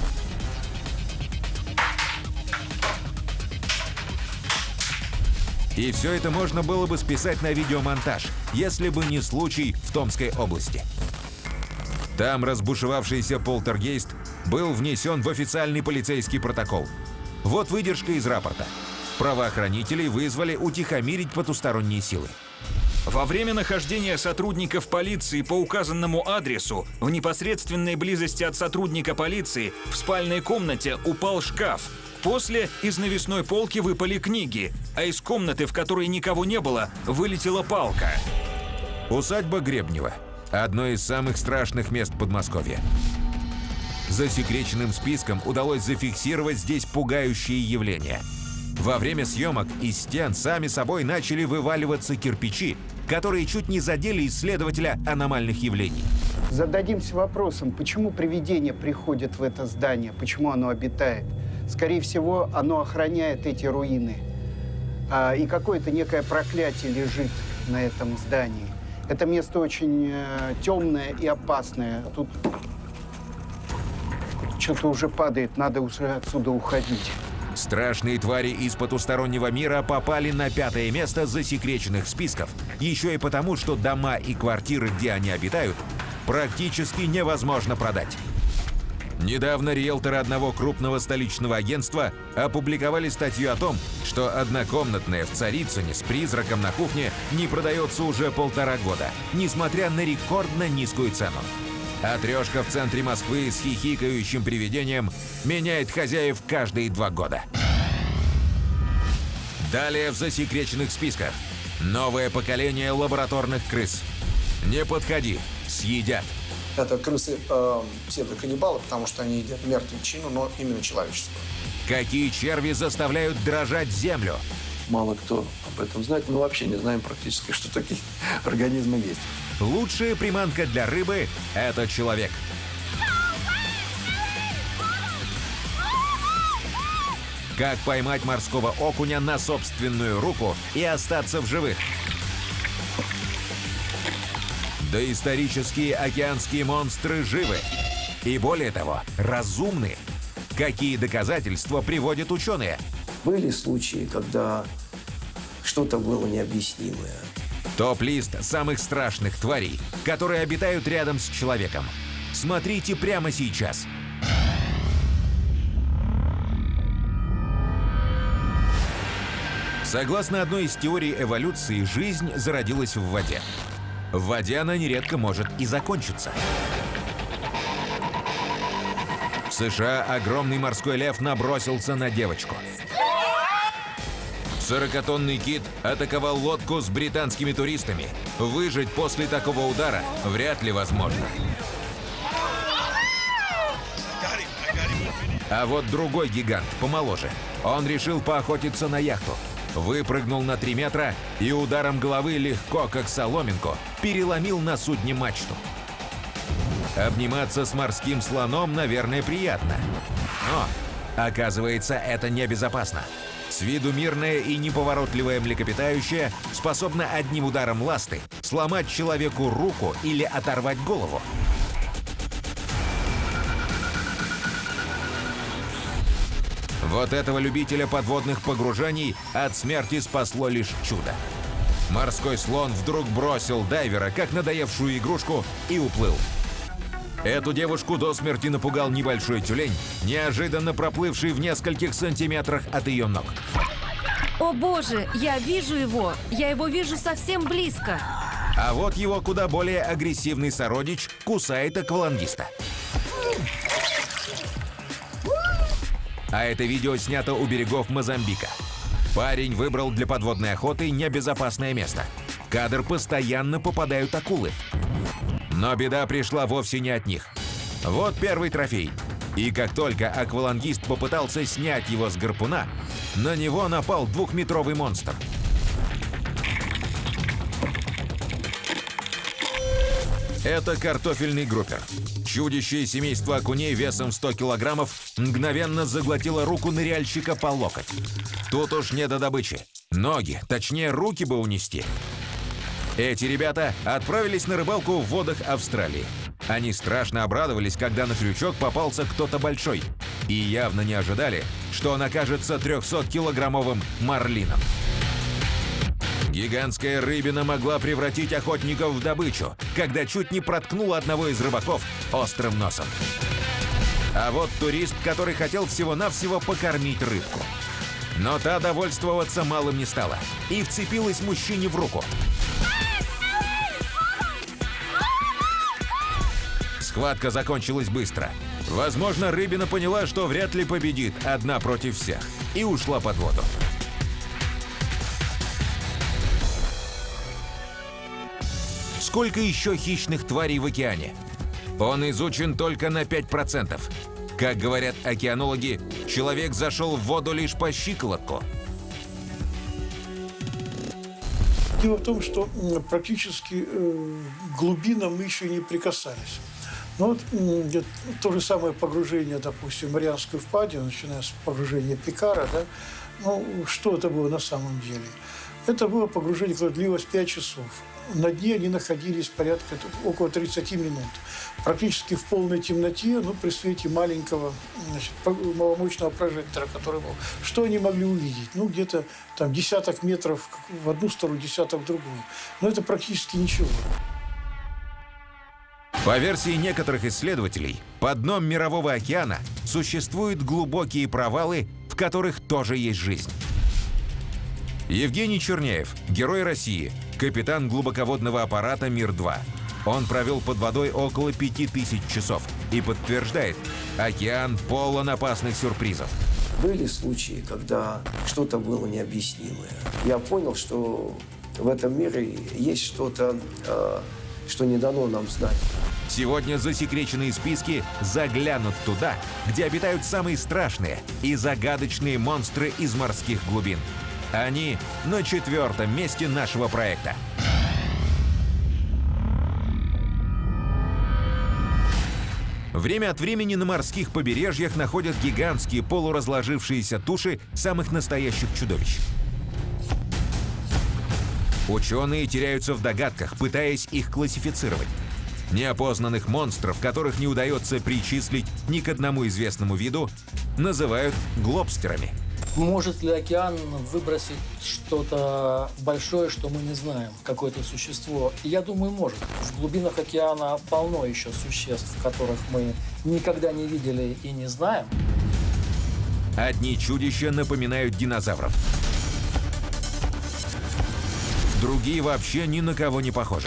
И все это можно было бы списать на видеомонтаж, если бы не случай в Томской области. Там разбушевавшийся полтергейст был внесен в официальный полицейский протокол. Вот выдержка из рапорта. Правоохранителей вызвали утихомирить потусторонние силы. Во время нахождения сотрудников полиции по указанному адресу в непосредственной близости от сотрудника полиции в спальной комнате упал шкаф. После из навесной полки выпали книги, а из комнаты, в которой никого не было, вылетела палка. Усадьба Гребнева – одно из самых страшных мест Подмосковья. Засекреченным списком удалось зафиксировать здесь пугающие явления. Во время съемок из стен сами собой начали вываливаться кирпичи, которые чуть не задели исследователя аномальных явлений. Зададимся вопросом, почему привидение приходит в это здание, почему оно обитает. Скорее всего, оно охраняет эти руины. А, и какое-то некое проклятие лежит на этом здании. Это место очень э, темное и опасное. Тут что-то уже падает, надо уже отсюда уходить. Страшные твари из потустороннего мира попали на пятое место засекреченных списков, еще и потому, что дома и квартиры, где они обитают, практически невозможно продать. Недавно риэлторы одного крупного столичного агентства опубликовали статью о том, что однокомнатная в Царицыне с призраком на кухне не продается уже полтора года, несмотря на рекордно низкую цену. А трешка в центре Москвы с хихикающим привидением меняет хозяев каждые два года. Далее в засекреченных списках. Новое поколение лабораторных крыс. Не подходи, съедят. Это крысы э, псевдоканнибалы, потому что они едят мертвечину, но именно человеческую. Какие черви заставляют дрожать землю? Мало кто об этом знает. Мы вообще не знаем практически, что такие организмы есть. Лучшая приманка для рыбы – это человек. Как поймать морского окуня на собственную руку и остаться в живых? Доисторические океанские монстры живы. И более того, разумны. Какие доказательства приводят ученые? Были случаи, когда что-то было необъяснимое. Топ-лист самых страшных тварей, которые обитают рядом с человеком. Смотрите прямо сейчас. Согласно одной из теорий эволюции, жизнь зародилась в воде. В воде она нередко может и закончиться. В США огромный морской лев набросился на девочку. сорокатонный кит атаковал лодку с британскими туристами. Выжить после такого удара вряд ли возможно. А вот другой гигант, помоложе. Он решил поохотиться на яхту. Выпрыгнул на три метра и ударом головы легко, как соломинку, переломил на судне мачту. Обниматься с морским слоном, наверное, приятно. Но, оказывается, это небезопасно. С виду мирное и неповоротливое млекопитающее способно одним ударом ласты сломать человеку руку или оторвать голову. Вот этого любителя подводных погружений от смерти спасло лишь чудо. Морской слон вдруг бросил дайвера, как надоевшую игрушку, и уплыл. Эту девушку до смерти напугал небольшой тюлень, неожиданно проплывший в нескольких сантиметрах от ее ног. О боже, я вижу его! Я его вижу совсем близко! А вот его куда более агрессивный сородич кусает аквалангиста. А это видео снято у берегов Мозамбика. Парень выбрал для подводной охоты небезопасное место. В кадр постоянно попадают акулы. Но беда пришла вовсе не от них. Вот первый трофей. И как только аквалангист попытался снять его с гарпуна, на него напал двухметровый монстр. Это картофельный группер. Чудище семейства окуней весом сто килограммов мгновенно заглотило руку ныряльщика по локоть. Тут уж не до добычи. Ноги, точнее руки бы унести. Эти ребята отправились на рыбалку в водах Австралии. Они страшно обрадовались, когда на крючок попался кто-то большой. И явно не ожидали, что он окажется трехсоткилограммовым марлином. Гигантская рыбина могла превратить охотников в добычу, когда чуть не проткнула одного из рыбаков острым носом. А вот турист, который хотел всего-навсего покормить рыбку. Но та довольствоваться малым не стала и вцепилась мужчине в руку. Схватка закончилась быстро. Возможно, рыбина поняла, что вряд ли победит одна против всех, и ушла под воду. Сколько еще хищных тварей в океане? Он изучен только на пять процентов. Как говорят океанологи, человек зашел в воду лишь по щиколотку. Дело в том, что практически э, глубинам мы еще не прикасались. Но вот э, то же самое погружение, допустим, в Марианскую впадину, начиная с погружения Пикара, да, ну, что это было на самом деле? Это было погружение, которое длилось пять часов. На дне они находились порядка около тридцати минут. Практически в полной темноте, ну, при свете маленького, значит, маломощного прожектора, который был. Что они могли увидеть? Ну, где-то там десяток метров в одну сторону, десяток в другую. Но это практически ничего. По версии некоторых исследователей, под дном Мирового океана существуют глубокие провалы, в которых тоже есть жизнь. Евгений Черняев, герой России, капитан глубоководного аппарата Мир-два. Он провел под водой около пяти тысяч часов и подтверждает, океан полон опасных сюрпризов. Были случаи, когда что-то было необъяснимое. Я понял, что в этом мире есть что-то, что не дано нам знать. Сегодня засекреченные списки заглянут туда, где обитают самые страшные и загадочные монстры из морских глубин. Они на четвертом месте нашего проекта. Время от времени на морских побережьях находят гигантские полуразложившиеся туши самых настоящих чудовищ. Ученые теряются в догадках, пытаясь их классифицировать. Неопознанных монстров, которых не удается причислить ни к одному известному виду, называют глобстерами. Может ли океан выбросить что-то большое, что мы не знаем, какое-то существо? Я думаю, может. В глубинах океана полно еще существ, которых мы никогда не видели и не знаем. Одни чудища напоминают динозавров. Другие вообще ни на кого не похожи.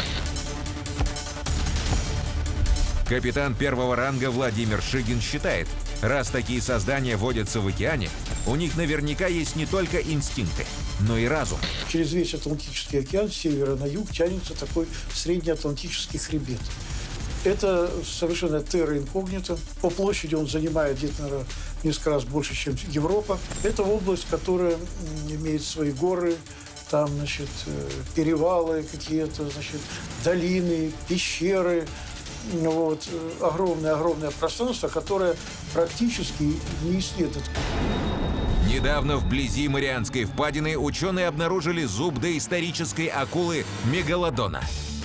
Капитан первого ранга Владимир Шигин считает, раз такие создания водятся в океане, у них наверняка есть не только инстинкты, но и разум. Через весь Атлантический океан с севера на юг тянется такой среднеатлантический хребет. Это совершенно терра инкогнита. По площади он занимает где-то, наверное, несколько раз больше, чем Европа. Это область, которая имеет свои горы, там, значит, перевалы какие-то, значит, долины, пещеры. Вот, огромное-огромное пространство, которое практически не исследует. Недавно вблизи Марианской впадины ученые обнаружили зуб доисторической акулы мегалодона.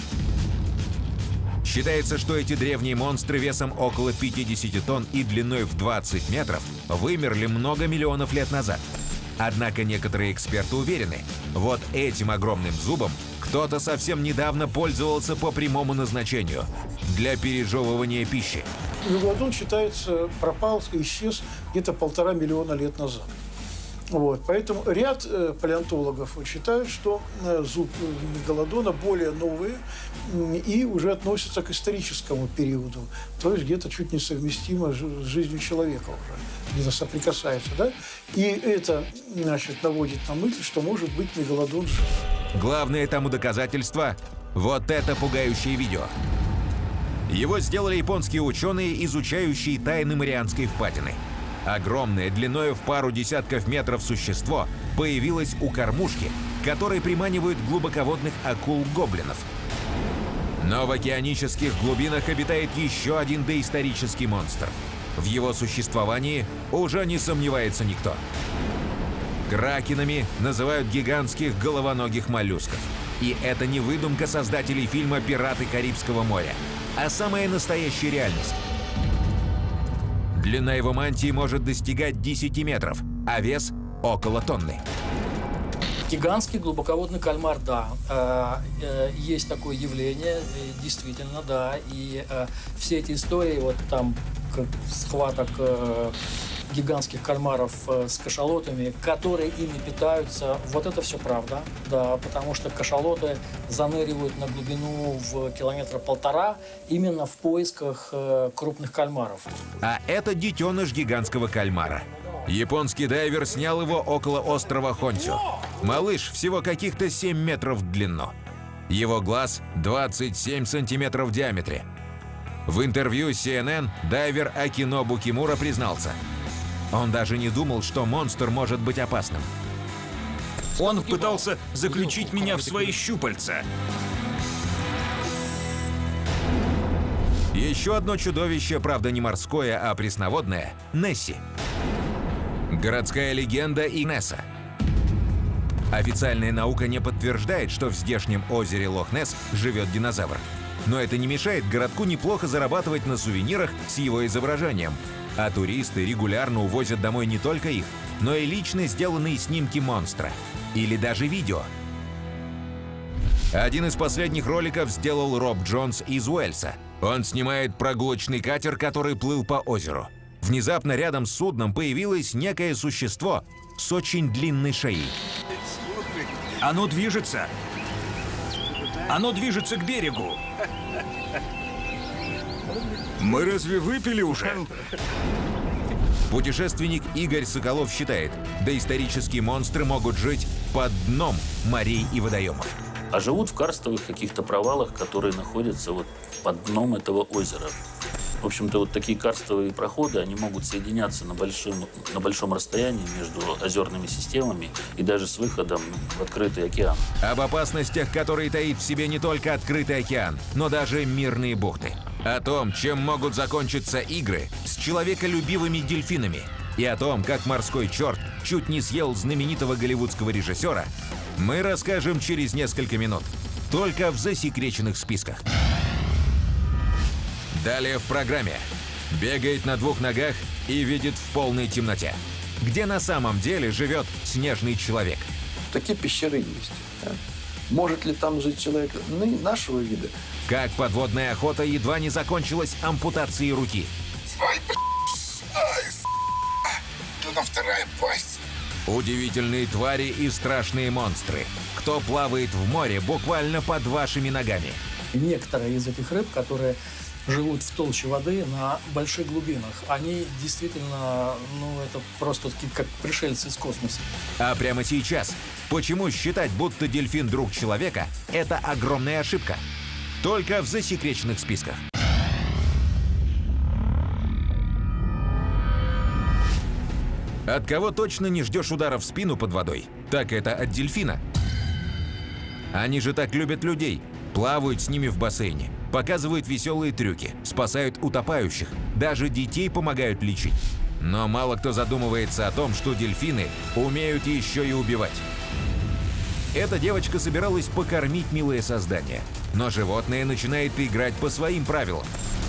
Считается, что эти древние монстры весом около пятидесяти тонн и длиной в двадцать метров вымерли много миллионов лет назад. Однако некоторые эксперты уверены, вот этим огромным зубом кто-то совсем недавно пользовался по прямому назначению – для пережевывания пищи. Мегалодон, считается, пропал, исчез где-то полтора миллиона лет назад. Вот. Поэтому ряд э, палеонтологов считают, что э, зуб мегалодона более новый э, и уже относится к историческому периоду. То есть где-то чуть не совместимо с жизнью человека уже. Где-то соприкасается. Да? И это, значит, наводит на мысль, что может быть мегалодон жив. Главное тому доказательство – вот это пугающее видео. Его сделали японские ученые, изучающие тайны Марианской впадины. Огромное, длиной в пару десятков метров существо появилось у кормушки, которой приманивают глубоководных акул-гоблинов. Но в океанических глубинах обитает еще один доисторический монстр. В его существовании уже не сомневается никто. Кракенами называют гигантских головоногих моллюсков. И это не выдумка создателей фильма «Пираты Карибского моря», а самая настоящая реальность. Длина его мантии может достигать десяти метров, а вес – около тонны. Гигантский глубоководный кальмар, да, э, э, есть такое явление, э, действительно, да, и э, все эти истории, вот там схваток э, гигантских кальмаров э, с кашалотами, которые ими питаются, вот это все правда, да, потому что кашалоты заныривают на глубину в километра полтора именно в поисках э, крупных кальмаров. А это детеныш гигантского кальмара. Японский дайвер снял его около острова Хонсю. Малыш всего каких-то семь метров в длину. Его глаз двадцать семь сантиметров в диаметре. В интервью с си эн эн дайвер Акинобу Кимура признался. Он даже не думал, что монстр может быть опасным. Он пытался заключить меня в свои щупальца. Еще одно чудовище, правда не морское, а пресноводное – Несси. Городская легенда и Несса. Официальная наука не подтверждает, что в здешнем озере Лох-Несс живет динозавр. Но это не мешает городку неплохо зарабатывать на сувенирах с его изображением. А туристы регулярно увозят домой не только их, но и лично сделанные снимки монстра. Или даже видео. Один из последних роликов сделал Роб Джонс из Уэльса. Он снимает прогулочный катер, который плыл по озеру. Внезапно рядом с судном появилось некое существо с очень длинной шеей. Оно движется. Оно движется к берегу. Мы разве выпили уже? Путешественник Игорь Соколов считает, доисторические монстры могут жить под дном морей и водоемов. А живут в карстовых каких-то провалах, которые находятся вот под дном этого озера. В общем-то, вот такие карстовые проходы, они могут соединяться на большом, на большом расстоянии между озерными системами и даже с выходом в открытый океан. Об опасностях, которые таит в себе не только открытый океан, но даже мирные бухты. О том, чем могут закончиться игры с человеколюбивыми дельфинами. И о том, как морской черт чуть не съел знаменитого голливудского режиссера, мы расскажем через несколько минут. Только в засекреченных списках. Далее в программе. Бегает на двух ногах и видит в полной темноте. Где на самом деле живет снежный человек? Такие пещеры есть. Да? Может ли там жить человек нашего вида? Как подводная охота едва не закончилась ампутацией руки. Ай, ай, это вторая пасть. Удивительные твари и страшные монстры. Кто плавает в море буквально под вашими ногами? Некоторые из этих рыб, которые живут в толще воды на больших глубинах, они действительно, ну, это просто такие, как пришельцы из космоса. А прямо сейчас, почему считать, будто дельфин друг человека, это огромная ошибка? Только в засекреченных списках. От кого точно не ждешь удара в спину под водой, так это от дельфина. Они же так любят людей, плавают с ними в бассейне, показывают веселые трюки, спасают утопающих, даже детей помогают лечить. Но мало кто задумывается о том, что дельфины умеют еще и убивать. Эта девочка собиралась покормить милое создание, но животное начинает играть по своим правилам.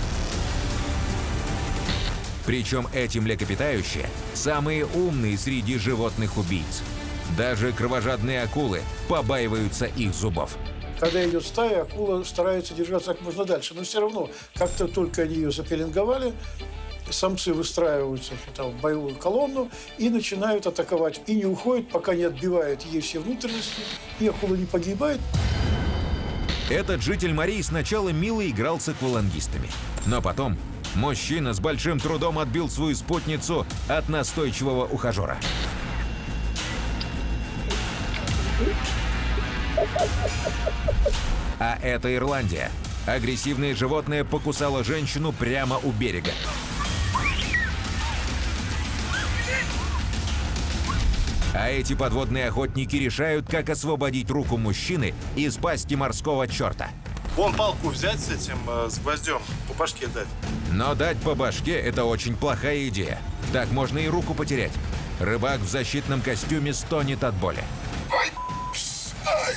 Причем эти млекопитающие – самые умные среди животных-убийц. Даже кровожадные акулы побаиваются их зубов. Когда идет стая, акула старается держаться как можно дальше. Но все равно, как-то только они ее запеленговали, самцы выстраиваются там, в боевую колонну и начинают атаковать. И не уходят, пока не отбивают ей все внутренности, и акула не погибает. Этот житель морей сначала мило играл с аквалангистами. Но потом мужчина с большим трудом отбил свою спутницу от настойчивого ухажера. А это Ирландия. Агрессивное животное покусало женщину прямо у берега. А эти подводные охотники решают, как освободить руку мужчины из пасти морского черта. Вон палку взять с этим, э, с гвоздем, по башке дать. Но дать по башке – это очень плохая идея. Так можно и руку потерять. Рыбак в защитном костюме стонет от боли. Ай, ай,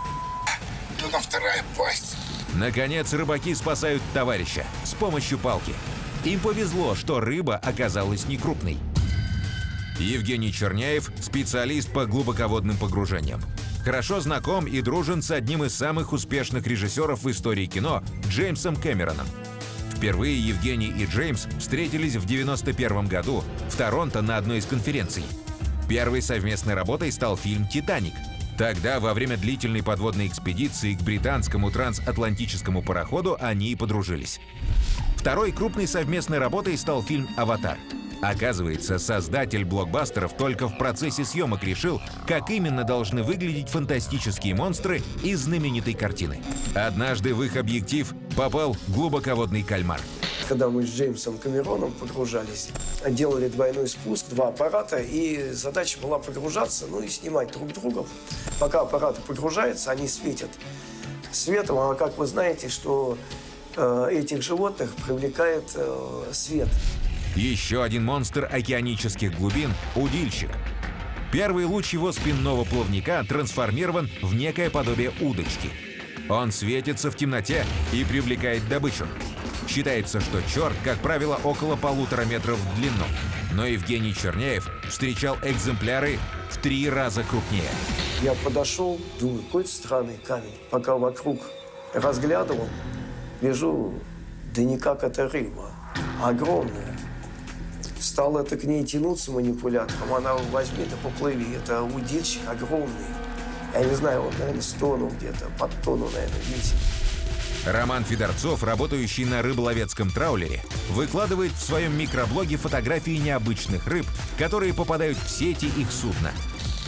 это вторая пасть. Наконец, рыбаки спасают товарища с помощью палки. Им повезло, что рыба оказалась не крупной. Евгений Черняев – специалист по глубоководным погружениям. Хорошо знаком и дружен с одним из самых успешных режиссеров в истории кино – Джеймсом Кэмероном. Впервые Евгений и Джеймс встретились в девяносто первом году в Торонто на одной из конференций. Первой совместной работой стал фильм «Титаник». Тогда, во время длительной подводной экспедиции к британскому трансатлантическому пароходу, они и подружились. Второй крупной совместной работой стал фильм «Аватар». Оказывается, создатель блокбастеров только в процессе съемок решил, как именно должны выглядеть фантастические монстры из знаменитой картины. Однажды в их объектив попал глубоководный кальмар. Когда мы с Джеймсом Кэмероном погружались, делали двойной спуск, два аппарата, и задача была погружаться, ну и снимать друг друга. Пока аппараты погружаются, они светят светом, а как вы знаете, что э, этих животных привлекает э, свет. Еще один монстр океанических глубин – удильщик. Первый луч его спинного плавника трансформирован в некое подобие удочки. Он светится в темноте и привлекает добычу. Считается, что черт, как правило, около полутора метров в длину. Но Евгений Черняев встречал экземпляры в три раза крупнее. Я подошел, думаю, какой странный камень. Пока вокруг разглядывал, вижу, да никак это рыба, огромная. Стал это к ней тянуться манипулятором, она возьми да поплыви. Это удильщик огромный. Я не знаю, он, наверное, с тонну где-то, под тонну, наверное, весит. Роман Федорцов, работающий на рыболовецком траулере, выкладывает в своем микроблоге фотографии необычных рыб, которые попадают в сети их судна.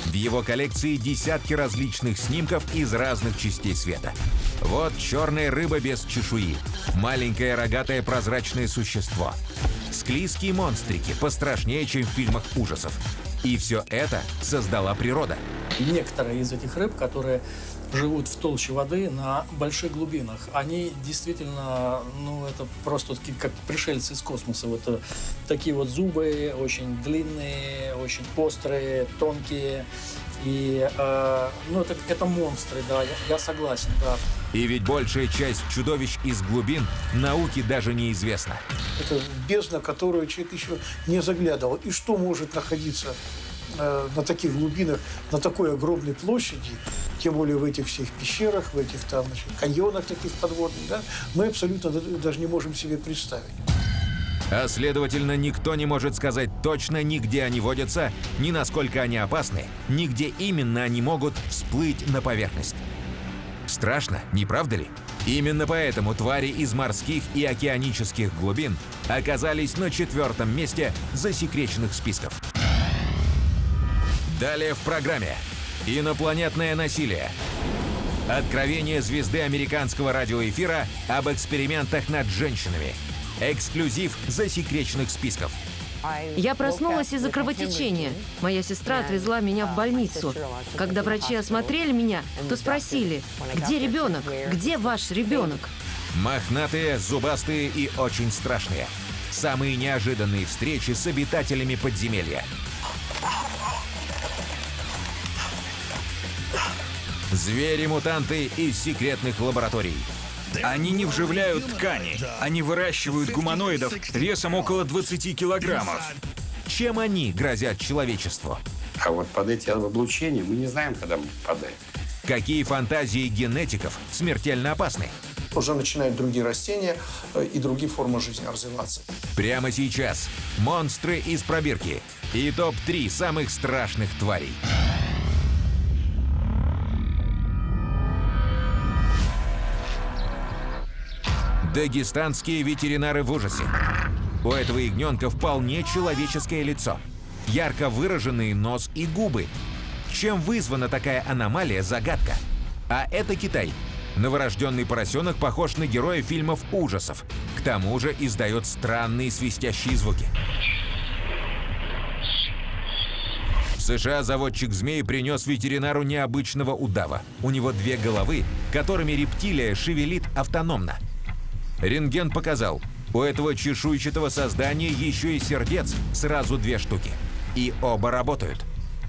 В его коллекции десятки различных снимков из разных частей света. Вот черная рыба без чешуи, маленькое рогатое прозрачное существо, склизкие монстрики, пострашнее, чем в фильмах ужасов. И все это создала природа. И некоторые из этих рыб, которые живут в толще воды на больших глубинах, они действительно, ну, это просто такие, как пришельцы из космоса. Вот э, такие вот зубы, очень длинные, очень острые, тонкие. И, э, ну, это, это монстры, да, я, я согласен, да. И ведь большая часть чудовищ из глубин науке даже неизвестна. Это бездна, которую человек еще не заглядывал. И что может находиться э, на таких глубинах, на такой огромной площади, тем более в этих всех пещерах, в этих там, значит, каньонах таких подводных, да, мы абсолютно даже не можем себе представить. А следовательно, никто не может сказать точно, ни где они водятся, ни насколько они опасны, ни где именно они могут всплыть на поверхность. Страшно, не правда ли? Именно поэтому твари из морских и океанических глубин оказались на четвертом месте засекреченных списков. Далее в программе. Инопланетное насилие. Откровение звезды американского радиоэфира об экспериментах над женщинами. Эксклюзив засекреченных списков. Я проснулась из-за кровотечения. Моя сестра отвезла меня в больницу. Когда врачи осмотрели меня, то спросили: где ребенок? Где ваш ребенок? Мохнатые, зубастые и очень страшные. Самые неожиданные встречи с обитателями подземелья. Звери-мутанты из секретных лабораторий. Они не вживляют ткани, они выращивают гуманоидов весом около двадцати килограммов. Чем они грозят человечеству? А вот под эти облучения мы не знаем, когда мы попадаем. Какие фантазии генетиков смертельно опасны? Уже начинают другие растения и другие формы жизни развиваться. Прямо сейчас монстры из пробирки и топ три самых страшных тварей. Дагестанские ветеринары в ужасе. У этого ягненка вполне человеческое лицо. Ярко выраженные нос и губы. Чем вызвана такая аномалия — загадка. А это Китай. Новорожденный поросенок похож на героя фильмов ужасов. К тому же издает странные свистящие звуки. В США заводчик змей принес ветеринару необычного удава. У него две головы, которыми рептилия шевелит автономно. Рентген показал, у этого чешуйчатого создания еще и сердец, сразу две штуки. И оба работают.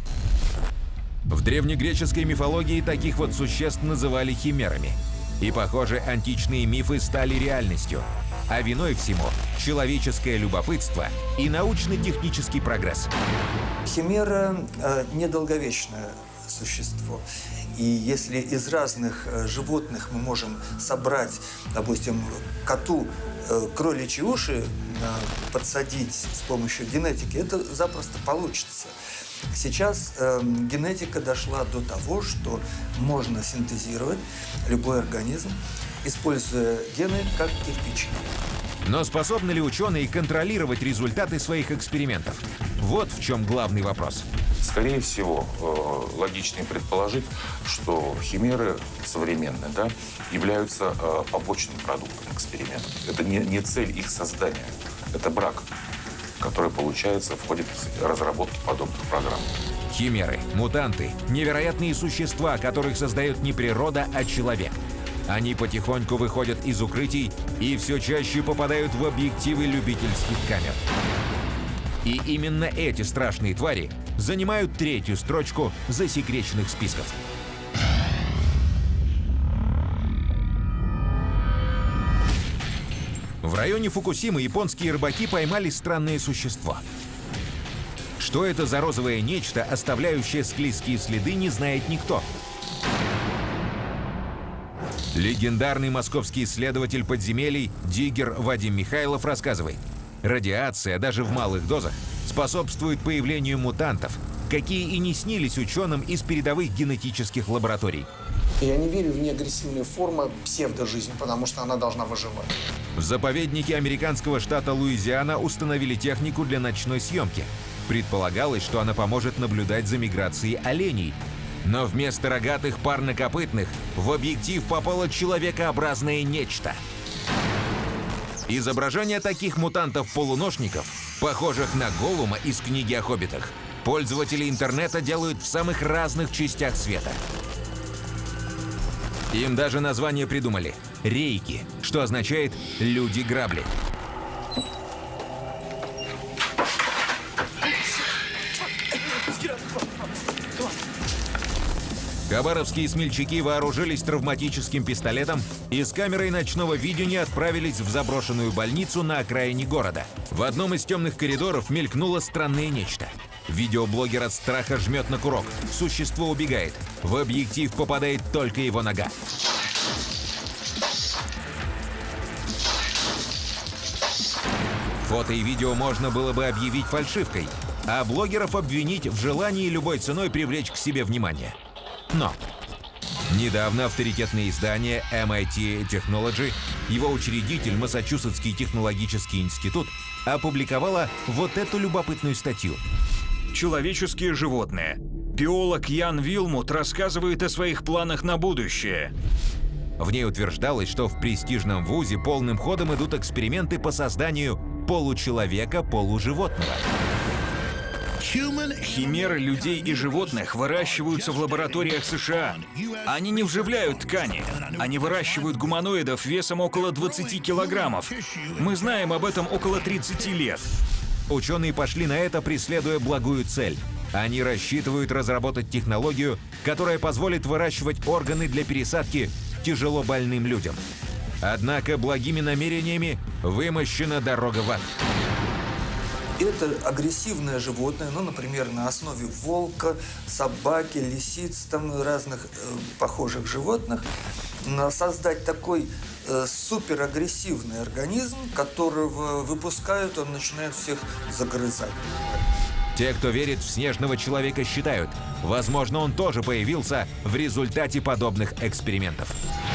В древнегреческой мифологии таких вот существ называли химерами. И, похоже, античные мифы стали реальностью. А виной всему человеческое любопытство и научно-технический прогресс. Химера э, недолговечное существо. И если из разных э, животных мы можем собрать, допустим, коту э, кроличьи уши, э, подсадить с помощью генетики, это запросто получится. Сейчас э, генетика дошла до того, что можно синтезировать любой организм, используя гены как кирпичики. Но способны ли ученые контролировать результаты своих экспериментов? Вот в чем главный вопрос. Скорее всего, э, логичнее предположить, что химеры современные, да, являются э, побочным продуктом экспериментов. Это не, не цель их создания, это брак, который получается в ходе разработки подобных программ. Химеры, мутанты, невероятные существа, которых создает не природа, а человек. Они потихоньку выходят из укрытий и все чаще попадают в объективы любительских камер. И именно эти страшные твари занимают третью строчку засекреченных списков. В районе Фукусимы японские рыбаки поймали странное существо. Что это за розовое нечто, оставляющее склизкие следы, не знает никто. Легендарный московский исследователь подземелий диггер Вадим Михайлов рассказывает: радиация, даже в малых дозах, способствует появлению мутантов, какие и не снились ученым из передовых генетических лабораторий. Я не верю в неагрессивную форму псевдожизни, потому что она должна выживать. В заповеднике американского штата Луизиана установили технику для ночной съемки. Предполагалось, что она поможет наблюдать за миграцией оленей. Но вместо рогатых парнокопытных в объектив попало человекообразное нечто. Изображения таких мутантов-полуношников, похожих на Голлума из книги о хоббитах, пользователи интернета делают в самых разных частях света. Им даже название придумали – рейки, что означает «люди-грабли». Хабаровские смельчаки вооружились травматическим пистолетом и с камерой ночного видения отправились в заброшенную больницу на окраине города. В одном из темных коридоров мелькнуло странное нечто. Видеоблогер от страха жмет на курок. Существо убегает. В объектив попадает только его нога. Фото и видео можно было бы объявить фальшивкой, а блогеров обвинить в желании любой ценой привлечь к себе внимание. Но недавно авторитетное издание эм ай ти Technology, его учредитель, Массачусетский технологический институт, опубликовала вот эту любопытную статью. Человеческие животные. Биолог Ян Вилмут рассказывает о своих планах на будущее. В ней утверждалось, что в престижном вузе полным ходом идут эксперименты по созданию получеловека-полуживотного. Химеры людей и животных выращиваются в лабораториях США. Они не вживляют ткани. Они выращивают гуманоидов весом около двадцати килограммов. Мы знаем об этом около тридцати лет. Ученые пошли на это, преследуя благую цель. Они рассчитывают разработать технологию, которая позволит выращивать органы для пересадки тяжело больным людям. Однако благими намерениями вымощена дорога в ад. Это агрессивное животное, ну, например, на основе волка, собаки, лисиц, там разных э, похожих животных. Но создать такой э, суперагрессивный организм, которого выпускают, он начинает всех загрызать. Те, кто верит в снежного человека, считают, возможно, он тоже появился в результате подобных экспериментов.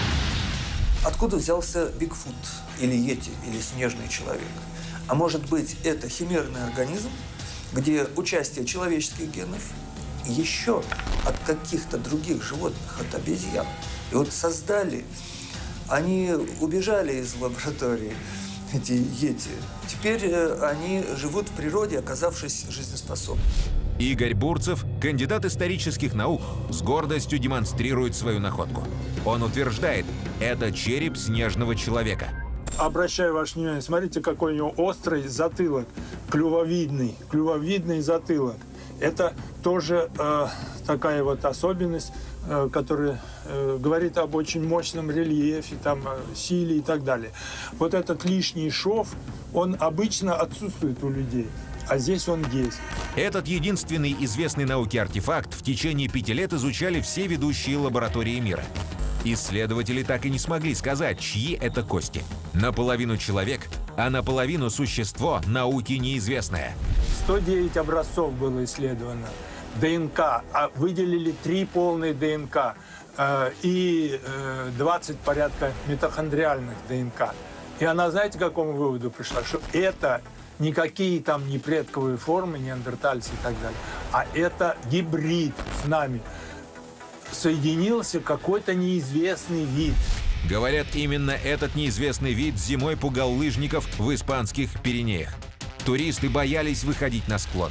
Откуда взялся Бигфут, или Йети, или снежный человек? А может быть, это химерный организм, где участие человеческих генов еще от каких-то других животных, от обезьян. И вот создали, они убежали из лаборатории, эти йети. Теперь они живут в природе, оказавшись жизнеспособными. Игорь Бурцев, кандидат исторических наук, с гордостью демонстрирует свою находку. Он утверждает, это череп снежного человека. Обращаю ваше внимание, смотрите, какой у него острый затылок, клювовидный, клювовидный затылок. Это тоже э, такая вот особенность, э, которая э, говорит об очень мощном рельефе, там, э, силе и так далее. Вот этот лишний шов, он обычно отсутствует у людей, а здесь он есть. Этот единственный известный науке артефакт в течение пяти лет изучали все ведущие лаборатории мира. Исследователи так и не смогли сказать, чьи это кости. Наполовину человек, а наполовину существо науке неизвестное. сто девять образцов было исследовано. ДНК. А выделили три полные ДНК э, и э, двадцать порядка митохондриальных ДНК. И она, знаете, к какому выводу пришла? Что это никакие там не предковые формы, неандертальцы и так далее, а это гибрид с нами. Соединился какой-то неизвестный вид. Говорят, именно этот неизвестный вид зимой пугал лыжников в испанских Пиренеях. Туристы боялись выходить на склон.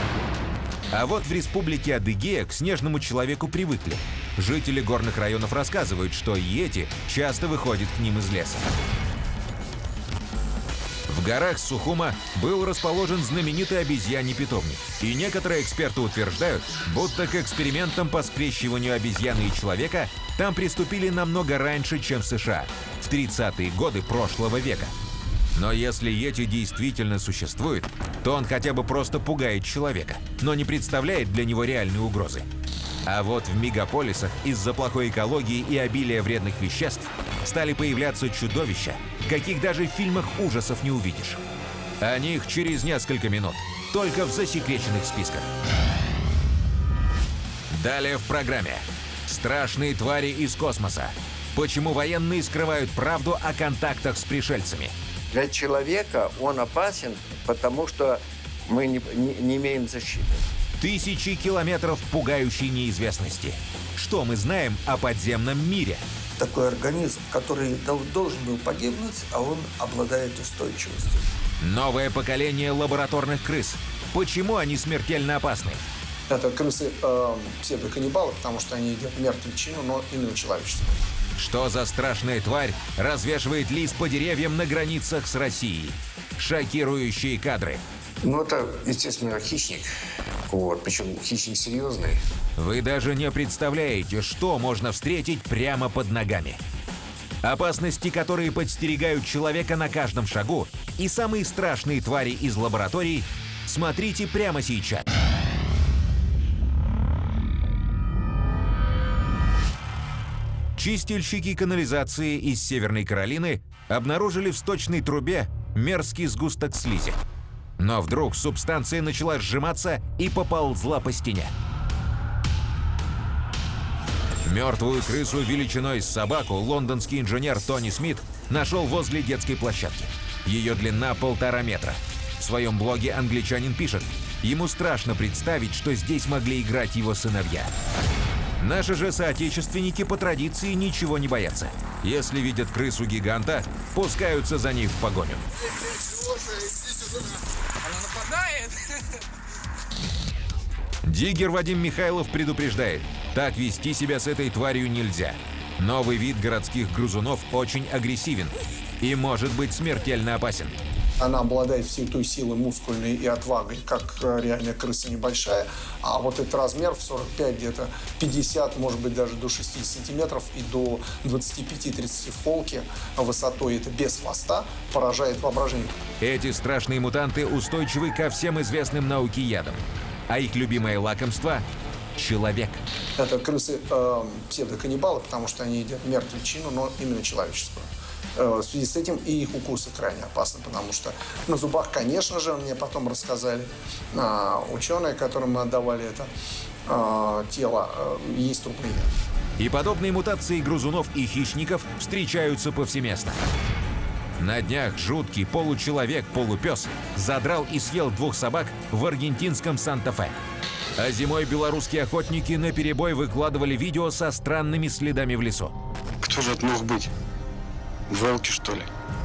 А вот в республике Адыгея к снежному человеку привыкли. Жители горных районов рассказывают, что йети часто выходят к ним из леса. В горах Сухума был расположен знаменитый обезьяний питомник. И некоторые эксперты утверждают, будто к экспериментам по скрещиванию обезьяны и человека там приступили намного раньше, чем в США, в тридцатые годы прошлого века. Но если йети действительно существует, то он хотя бы просто пугает человека, но не представляет для него реальной угрозы. А вот в мегаполисах из-за плохой экологии и обилия вредных веществ стали появляться чудовища, каких даже в фильмах ужасов не увидишь. О них через несколько минут, только в засекреченных списках. Далее в программе. Страшные твари из космоса. Почему военные скрывают правду о контактах с пришельцами? Для человека он опасен, потому что Мы не, не, не имеем защиты. Тысячи километров пугающей неизвестности. Что мы знаем о подземном мире? Такой организм, который должен был погибнуть, а он обладает устойчивостью. Новое поколение лабораторных крыс. Почему они смертельно опасны? Это крысы э, псевдоканнибалы, потому что они едят мертвечину, но иную человеческую. Что за страшная тварь развешивает лист по деревьям на границах с Россией? Шокирующие кадры. Ну, это, естественно, хищник. Вот, причем хищник серьезный. Вы даже не представляете, что можно встретить прямо под ногами. Опасности, которые подстерегают человека на каждом шагу, и самые страшные твари из лабораторий, смотрите прямо сейчас. Чистильщики канализации из Северной Каролины обнаружили в сточной трубе мерзкий сгусток слизи. Но вдруг субстанция начала сжиматься и поползла по стене. Мертвую крысу величиной с собаку лондонский инженер Тони Смит нашел возле детской площадки. Ее длина полтора метра. В своем блоге англичанин пишет, ему страшно представить, что здесь могли играть его сыновья. Наши же соотечественники по традиции ничего не боятся. Если видят крысу-гиганта, пускаются за ней в погоню. Диггер Вадим Михайлов предупреждает, так вести себя с этой тварью нельзя. Новый вид городских грызунов очень агрессивен и может быть смертельно опасен. Она обладает всей той силой мускульной и отвагой, как реальная крыса небольшая. А вот этот размер в сорок пять, где-то пятьдесят, может быть, даже до шестидесяти сантиметров и до двадцати пяти — тридцати в холке высотой, это без хвоста, поражает воображение. Эти страшные мутанты устойчивы ко всем известным науке ядам. А их любимое лакомство – человек. Это крысы э, псевдоканнибалы, потому что они едят мертвечину, но именно человеческую. В связи с этим и их укусы крайне опасны, потому что на зубах, конечно же, мне потом рассказали ученые, которым мы отдавали это тело, есть трупный яд. И подобные мутации грызунов и хищников встречаются повсеместно. На днях жуткий получеловек-полупес задрал и съел двух собак в аргентинском Санта-Фе. А зимой белорусские охотники наперебой выкладывали видео со странными следами в лесу. Кто же это мог быть? Волки, что ли?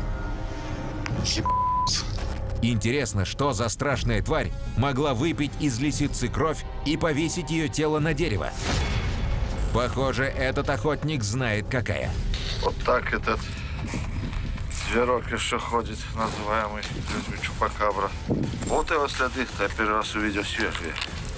Ебаться. Интересно, что за страшная тварь могла выпить из лисицы кровь и повесить ее тело на дерево? Похоже, этот охотник знает, какая. Вот так этот зверок еще ходит, называемый людьми чупакабра. Вот его следы, я первый раз увидел свежие.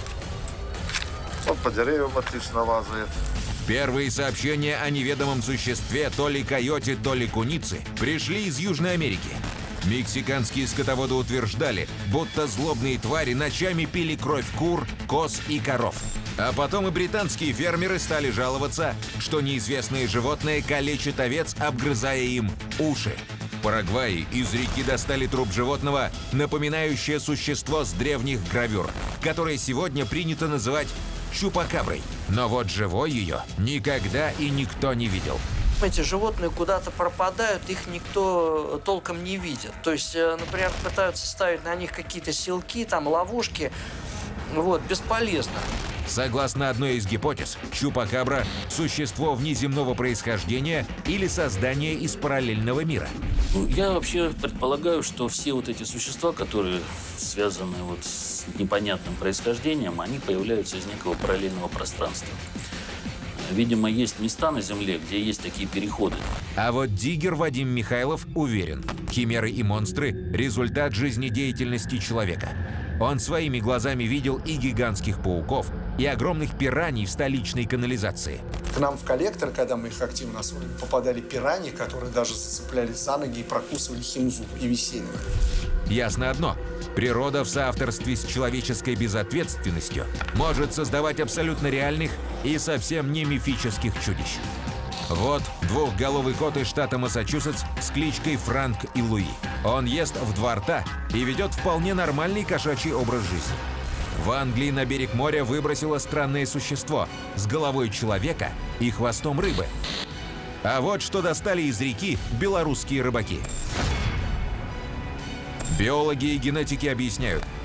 Он по деревьям отлично лазает. Первые сообщения о неведомом существе, то ли койоте, то ли куницы, пришли из Южной Америки. Мексиканские скотоводы утверждали, будто злобные твари ночами пили кровь кур, коз и коров. А потом и британские фермеры стали жаловаться, что неизвестное животное калечит овец, обгрызая им уши. В Парагвае из реки достали труп животного, напоминающее существо с древних гравюр, которое сегодня принято называть чупакаброй. Но вот живой ее никогда и никто не видел. Эти животные куда-то пропадают, их никто толком не видит. То есть, например, пытаются ставить на них какие-то селки, там, ловушки. Вот, бесполезно. Согласно одной из гипотез, чупакабра – существо внеземного происхождения или создание из параллельного мира. Ну, я вообще предполагаю, что все вот эти существа, которые связаны вот с непонятным происхождением, они появляются из некого параллельного пространства. Видимо, есть места на Земле, где есть такие переходы. А вот диггер Вадим Михайлов уверен, химеры и монстры – результат жизнедеятельности человека. Он своими глазами видел и гигантских пауков, и огромных пираний в столичной канализации. К нам в коллектор, когда мы их активно освоили, попадали пираньи, которые даже зацеплялись за ноги и прокусывали химзу и висели. Ясно одно. Природа в соавторстве с человеческой безответственностью может создавать абсолютно реальных и совсем не мифических чудищ. Вот двухголовый кот из штата Массачусетс с кличкой Франк и Луи. Он ест в два рта и ведет вполне нормальный кошачий образ жизни. В Англии на берег моря выбросило странное существо с головой человека и хвостом рыбы. А вот что достали из реки белорусские рыбаки. Биологи и генетики объясняют,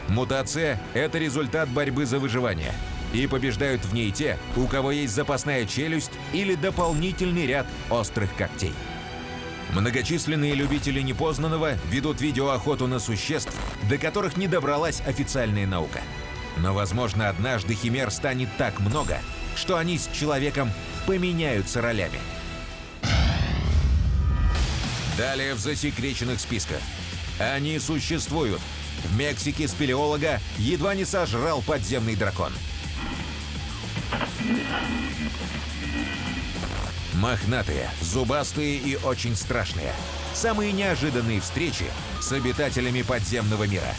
Мутация – это результат борьбы за выживание. И побеждают в ней те, у кого есть запасная челюсть или дополнительный ряд острых когтей. Многочисленные любители непознанного ведут видеоохоту на существ, до которых не добралась официальная наука. Но, возможно, однажды химер станет так много, что они с человеком поменяются ролями. Далее в засекреченных списках. Они существуют. В Мексике спелеолога едва не сожрал подземный дракон. Мохнатые, зубастые и очень страшные. Самые неожиданные встречи с обитателями подземного мира.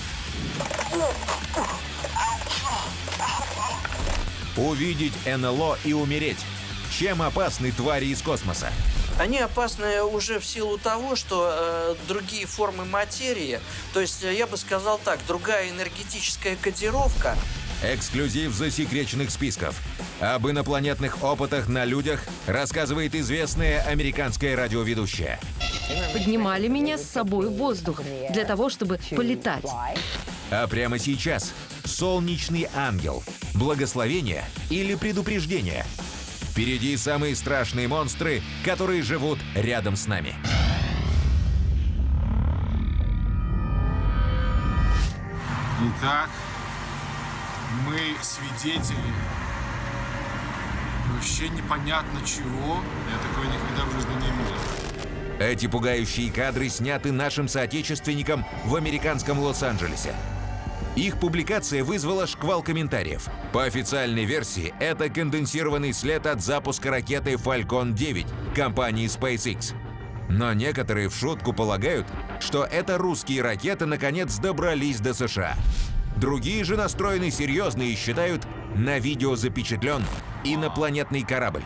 Увидеть эн эл о и умереть. Чем опасны твари из космоса? Они опасны уже в силу того, что э, другие формы материи, то есть, я бы сказал так, другая энергетическая кодировка. Эксклюзив засекреченных списков. Об инопланетных опытах на людях рассказывает известная американская радиоведущая. Поднимали меня с собой в воздух для того, чтобы полетать. А прямо сейчас солнечный ангел. Благословение или предупреждение? Впереди самые страшные монстры, которые живут рядом с нами. Итак, мы свидетели вообще непонятно чего. Я такое никогда в жизни не видел. Эти пугающие кадры сняты нашим соотечественникам в американском Лос-Анджелесе. Их публикация вызвала шквал комментариев. По официальной версии, это конденсированный след от запуска ракеты Falcon девять компании SpaceX. Но некоторые в шутку полагают, что это русские ракеты наконец добрались до США. Другие же настроены серьезно и считают, на видео запечатлен инопланетный корабль.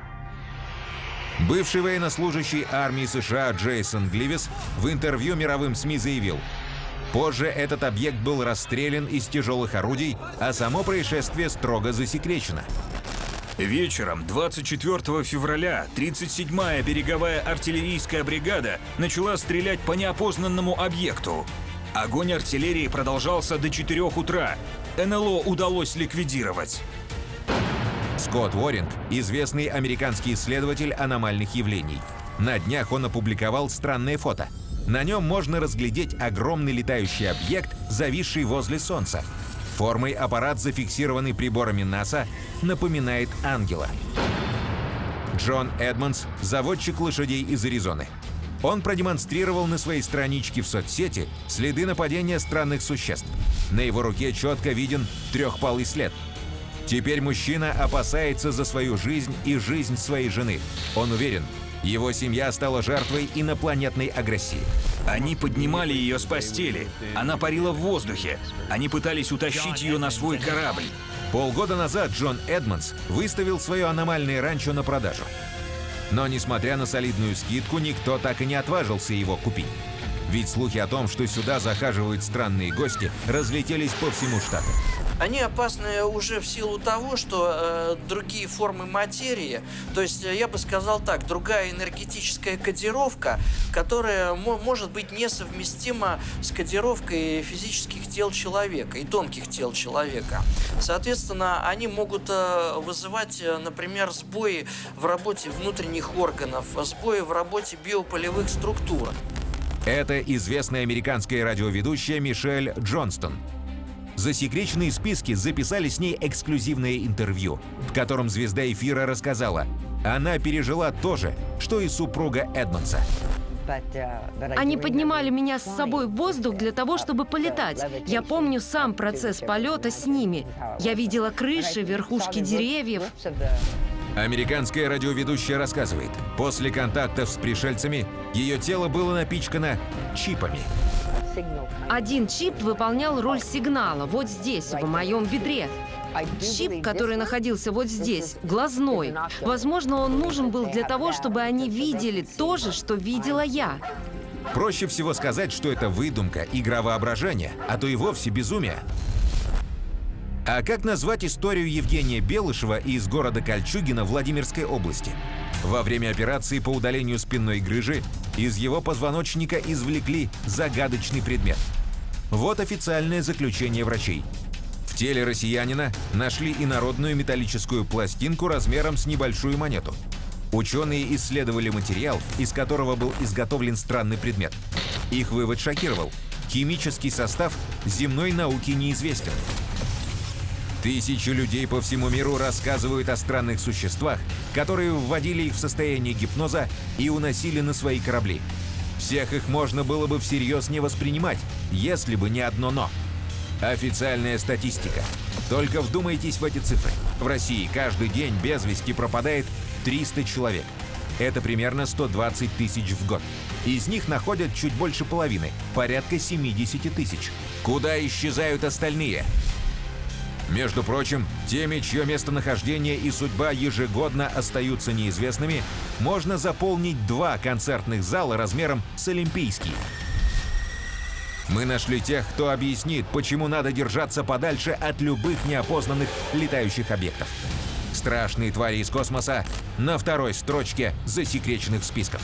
Бывший военнослужащий армии США Джейсон Гливис в интервью мировым СМИ заявил: позже этот объект был расстрелян из тяжелых орудий, а само происшествие строго засекречено. Вечером двадцать четвёртого февраля тридцать седьмая береговая артиллерийская бригада начала стрелять по неопознанному объекту. Огонь артиллерии продолжался до четырёх утра. эн эл о удалось ликвидировать. Скотт Уоринг – известный американский исследователь аномальных явлений. На днях он опубликовал странное фото. На нем можно разглядеть огромный летающий объект, зависший возле Солнца. Формой аппарат, зафиксированный приборами НАСА, напоминает ангела. Джон Эдмондс – заводчик лошадей из Аризоны. Он продемонстрировал на своей страничке в соцсети следы нападения странных существ. На его руке четко виден трехпалый след. Теперь мужчина опасается за свою жизнь и жизнь своей жены. Он уверен, его семья стала жертвой инопланетной агрессии. Они поднимали ее с постели. Она парила в воздухе. Они пытались утащить ее на свой корабль. Полгода назад Джон Эдмондс выставил свое аномальное ранчо на продажу. Но, несмотря на солидную скидку, никто так и не отважился его купить. Ведь слухи о том, что сюда захаживают странные гости, разлетелись по всему штату. Они опасны уже в силу того, что э, другие формы материи, то есть, я бы сказал так, другая энергетическая кодировка, которая может быть несовместима с кодировкой физических тел человека и тонких тел человека. Соответственно, они могут э, вызывать, например, сбои в работе внутренних органов, сбои в работе биополевых структур. Это известная американская радиоведущая Мишель Джонстон. Засекреченные списки записали с ней эксклюзивное интервью, в котором звезда эфира рассказала, она пережила то же, что и супруга Эдмондса. Они поднимали меня с собой в воздух для того, чтобы полетать. Я помню сам процесс полета с ними. Я видела крыши, верхушки деревьев. Американская радиоведущая рассказывает, после контактов с пришельцами ее тело было напичкано чипами. Один чип выполнял роль сигнала вот здесь, в моем бедре. Чип, который находился вот здесь, глазной. Возможно, он нужен был для того, чтобы они видели то же, что видела я. Проще всего сказать, что это выдумка, игра воображения, а то и вовсе безумие. А как назвать историю Евгения Белышева из города Кольчугино Владимирской области? Во время операции по удалению спинной грыжи из его позвоночника извлекли загадочный предмет. Вот официальное заключение врачей. В теле россиянина нашли инородную металлическую пластинку размером с небольшую монету. Ученые исследовали материал, из которого был изготовлен странный предмет. Их вывод шокировал. Химический состав земной науке неизвестен. Тысячи людей по всему миру рассказывают о странных существах, которые вводили их в состояние гипноза и уносили на свои корабли. Всех их можно было бы всерьез не воспринимать, если бы не одно «но». Официальная статистика. Только вдумайтесь в эти цифры. В России каждый день без вести пропадает триста человек. Это примерно сто двадцать тысяч в год. Из них находят чуть больше половины, порядка семидесяти тысяч. Куда исчезают остальные? Между прочим, теми, чье местонахождение и судьба ежегодно остаются неизвестными, можно заполнить два концертных зала размером с Олимпийский. Мы нашли тех, кто объяснит, почему надо держаться подальше от любых неопознанных летающих объектов. Страшные твари из космоса на второй строчке засекреченных списков.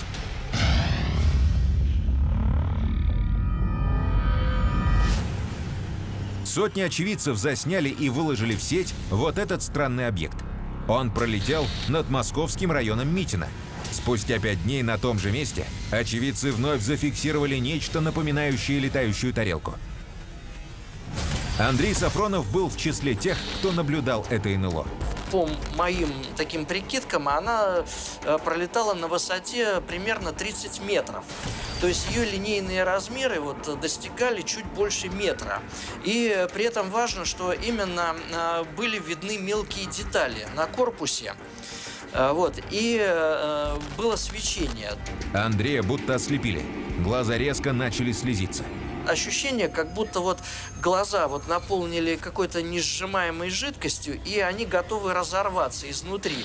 Сотни очевидцев засняли и выложили в сеть вот этот странный объект. Он пролетел над московским районом Митино. Спустя пять дней на том же месте очевидцы вновь зафиксировали нечто напоминающее летающую тарелку. Андрей Сафронов был в числе тех, кто наблюдал это эн эл о. По моим таким прикидкам, она пролетала на высоте примерно тридцать метров. То есть ее линейные размеры вот достигали чуть больше метра. И при этом важно, что именно были видны мелкие детали на корпусе. Вот, и э, было свечение. Андрея будто ослепили. Глаза резко начали слезиться. Ощущение, как будто вот глаза вот наполнили какой-то несжимаемой жидкостью, и они готовы разорваться изнутри.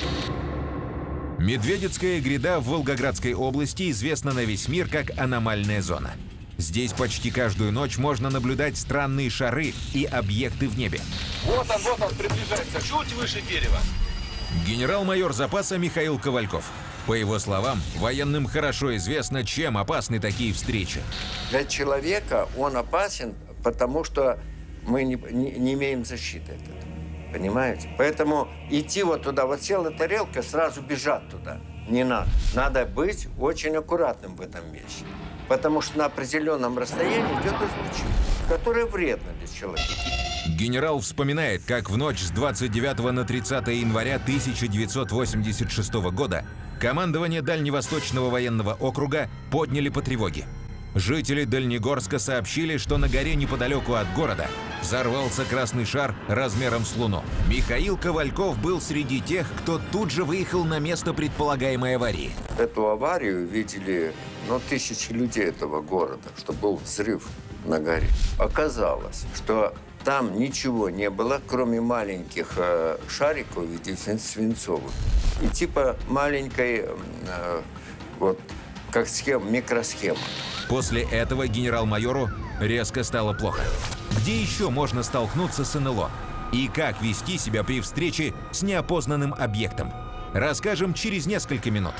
Медведицкая гряда в Волгоградской области известна на весь мир как аномальная зона. Здесь почти каждую ночь можно наблюдать странные шары и объекты в небе. Вот он, вот он приближается, чуть выше дерева. Генерал-майор запаса Михаил Ковальков. По его словам, военным хорошо известно, чем опасны такие встречи. Для человека он опасен, потому что мы не, не, не имеем защиты от этого. Понимаете? Поэтому идти вот туда, вот села тарелка, сразу бежать туда. Не надо. Надо быть очень аккуратным в этом месте. Потому что на определенном расстоянии идет излучение, которое вредно для человека. Генерал вспоминает, как в ночь с двадцать девятого на тридцатое января тысяча девятьсот восемьдесят шестого года командование Дальневосточного военного округа подняли по тревоге. Жители Дальнегорска сообщили, что на горе неподалеку от города взорвался красный шар размером с Луну. Михаил Ковальков был среди тех, кто тут же выехал на место предполагаемой аварии. Эту аварию видели, ну, тысячи людей этого города, что был взрыв на горе. Оказалось, что там ничего не было, кроме маленьких э, шариков в виде свинцовых. И типа маленькой, э, вот, как схема, микросхема. После этого генерал-майору резко стало плохо. Где еще можно столкнуться с эн эл о? И как вести себя при встрече с неопознанным объектом? Расскажем через несколько минут.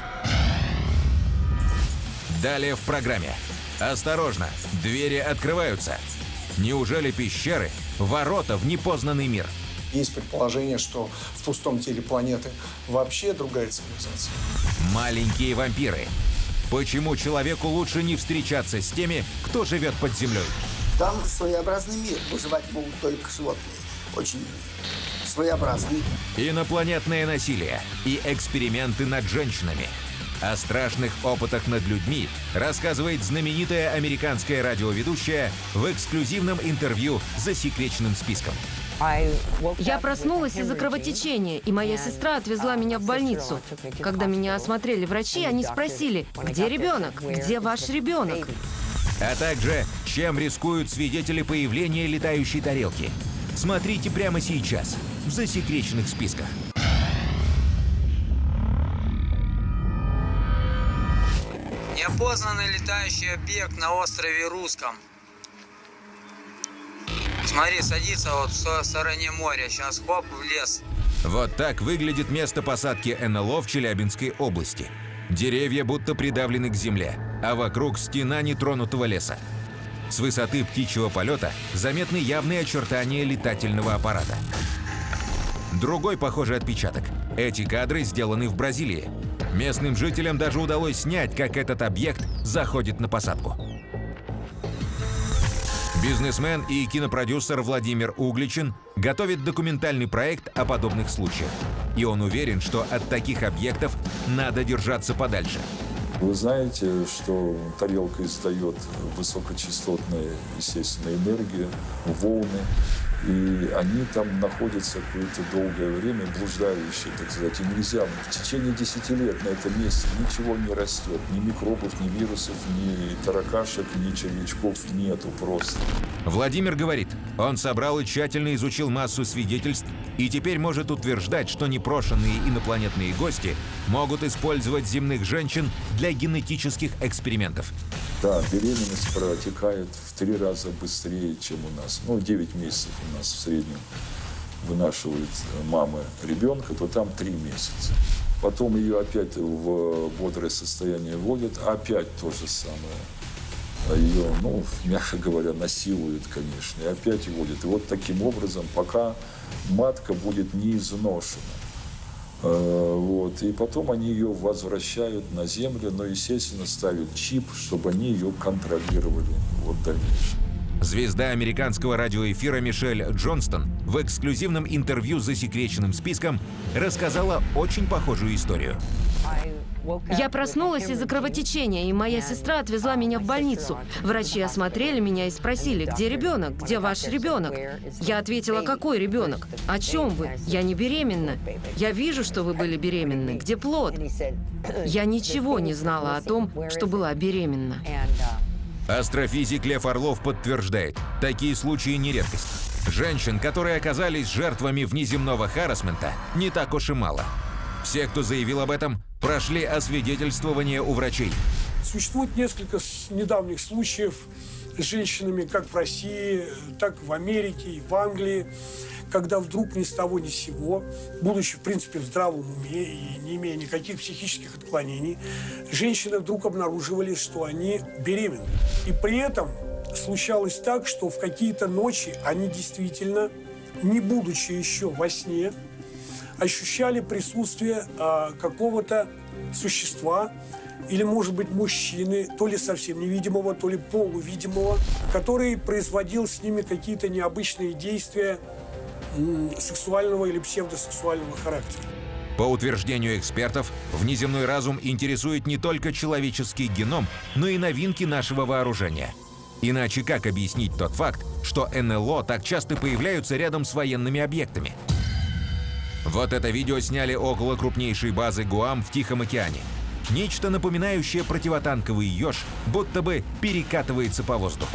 Далее в программе. Осторожно, двери открываются. Неужели пещеры – ворота в непознанный мир? Есть предположение, что в пустом теле планеты вообще другая цивилизация. Маленькие вампиры. Почему человеку лучше не встречаться с теми, кто живет под землей? Там своеобразный мир. Выживать могут только животные. Очень своеобразный. Инопланетное насилие и эксперименты над женщинами. О страшных опытах над людьми рассказывает знаменитая американская радиоведущая в эксклюзивном интервью «Засекреченным списком». Я проснулась из-за кровотечения, и моя сестра отвезла меня в больницу. Когда меня осмотрели врачи, они спросили, где ребенок, где ваш ребенок? А также, чем рискуют свидетели появления летающей тарелки. Смотрите прямо сейчас в «Засекреченных списках». Неопознанный летающий объект на острове Русском. Смотри, садится вот в стороне моря. Сейчас хоп, в лес. Вот так выглядит место посадки эн эл о в Челябинской области. Деревья будто придавлены к земле, а вокруг стена нетронутого леса. С высоты птичьего полета заметны явные очертания летательного аппарата. Другой похожий отпечаток. Эти кадры сделаны в Бразилии. Местным жителям даже удалось снять, как этот объект заходит на посадку. Бизнесмен и кинопродюсер Владимир Угличин готовит документальный проект о подобных случаях. И он уверен, что от таких объектов надо держаться подальше. Вы знаете, что тарелка издает высокочастотную, естественно, энергию, волны, и они там находятся какое-то долгое время, блуждающие, так сказать. И нельзя, в течение десяти лет на этом месте ничего не растет. Ни микробов, ни вирусов, ни таракашек, ни червячков нету просто. Владимир говорит, он собрал и тщательно изучил массу свидетельств и теперь может утверждать, что непрошенные инопланетные гости могут использовать земных женщин для генетических экспериментов. Да, беременность протекает в три раза быстрее, чем у нас. Ну, девять месяцев у нас в среднем вынашивает мама ребенка, то там три месяца. Потом ее опять в бодрое состояние вводят, опять то же самое. Ее, ну, мягко говоря, насилуют, конечно, и опять вводят. И вот таким образом, пока матка будет не изношена. Вот. И потом они ее возвращают на землю, но, естественно, ставят чип, чтобы они ее контролировали вот дальнейшем. Звезда американского радиоэфира Мишель Джонстон в эксклюзивном интервью с засекреченным списком рассказала очень похожую историю. Я проснулась из-за кровотечения, и моя сестра отвезла меня в больницу. Врачи осмотрели меня и спросили, где ребенок, где ваш ребенок? Я ответила, какой ребенок? О чем вы? Я не беременна. Я вижу, что вы были беременны. Где плод? Я ничего не знала о том, что была беременна. Астрофизик Лев Орлов подтверждает, такие случаи не редкость. Женщин, которые оказались жертвами внеземного харассмента, не так уж и мало. Все, кто заявил об этом, прошли освидетельствование у врачей. Существует несколько недавних случаев с женщинами как в России, так и в Америке и в Англии, когда вдруг ни с того ни с сего, будучи, в принципе, в здравом уме и не имея никаких психических отклонений, женщины вдруг обнаруживали, что они беременны. И при этом случалось так, что в какие-то ночи они действительно, не будучи еще во сне, ощущали присутствие а, какого-то существа или, может быть, мужчины, то ли совсем невидимого, то ли полувидимого, который производил с ними какие-то необычные действия м, сексуального или псевдосексуального характера. По утверждению экспертов, внеземной разум интересует не только человеческий геном, но и новинки нашего вооружения. Иначе как объяснить тот факт, что эн эл о так часто появляются рядом с военными объектами? Вот это видео сняли около крупнейшей базы Гуам в Тихом океане. Нечто напоминающее противотанковый еж, будто бы перекатывается по воздуху.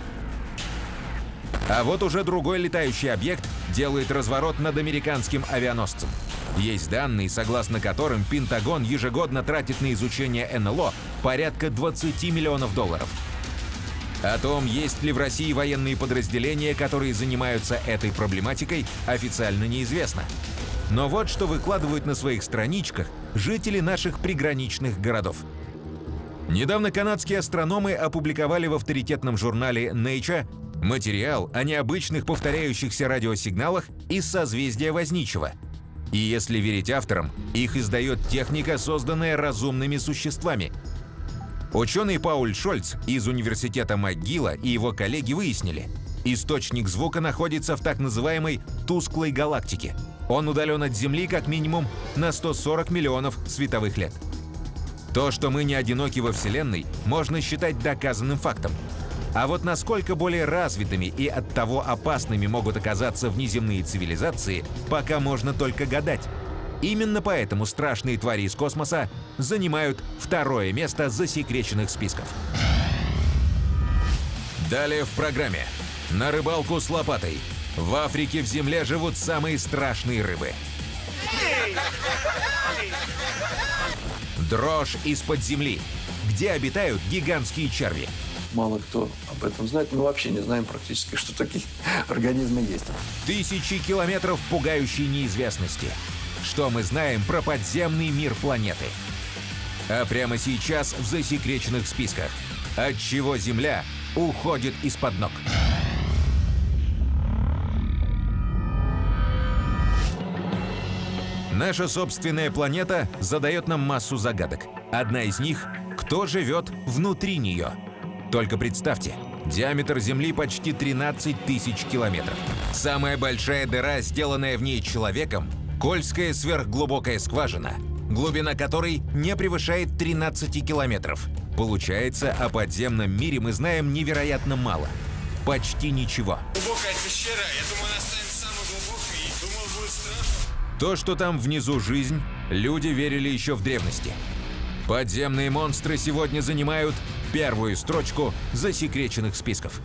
А вот уже другой летающий объект делает разворот над американским авианосцем. Есть данные, согласно которым Пентагон ежегодно тратит на изучение эн эл о порядка двадцати миллионов долларов. О том, есть ли в России военные подразделения, которые занимаются этой проблематикой, официально неизвестно. Но вот что выкладывают на своих страничках жители наших приграничных городов. Недавно канадские астрономы опубликовали в авторитетном журнале Nature материал о необычных повторяющихся радиосигналах из созвездия Возничего. И если верить авторам, их издает техника, созданная разумными существами. Ученый Пауль Шольц из университета МcGill и его коллеги выяснили, источник звука находится в так называемой «тусклой галактике». Он удален от Земли как минимум на сто сорок миллионов световых лет. То, что мы не одиноки во Вселенной, можно считать доказанным фактом. А вот насколько более развитыми и оттого опасными могут оказаться внеземные цивилизации, пока можно только гадать. Именно поэтому страшные твари из космоса занимают второе место засекреченных списков. Далее в программе. На рыбалку с лопатой. В Африке в земле живут самые страшные рыбы. Дрожь из-под земли. Где обитают гигантские черви? Мало кто об этом знает. Мы вообще не знаем практически, что такие организмы есть. Тысячи километров пугающей неизвестности. Что мы знаем про подземный мир планеты? А прямо сейчас в засекреченных списках. Отчего Земля уходит из-под ног. Наша собственная планета задает нам массу загадок. Одна из них – кто живет внутри нее? Только представьте, диаметр Земли почти тринадцать тысяч километров. Самая большая дыра, сделанная в ней человеком – Кольская сверхглубокая скважина, глубина которой не превышает тринадцати километров. Получается, о подземном мире мы знаем невероятно мало. Почти ничего. Глубокая пещера, я думаю, она станет самой глубокой, и думал, будет страшно. То, что там внизу жизнь, люди верили еще в древности. Подземные монстры сегодня занимают первую строчку засекреченных списков.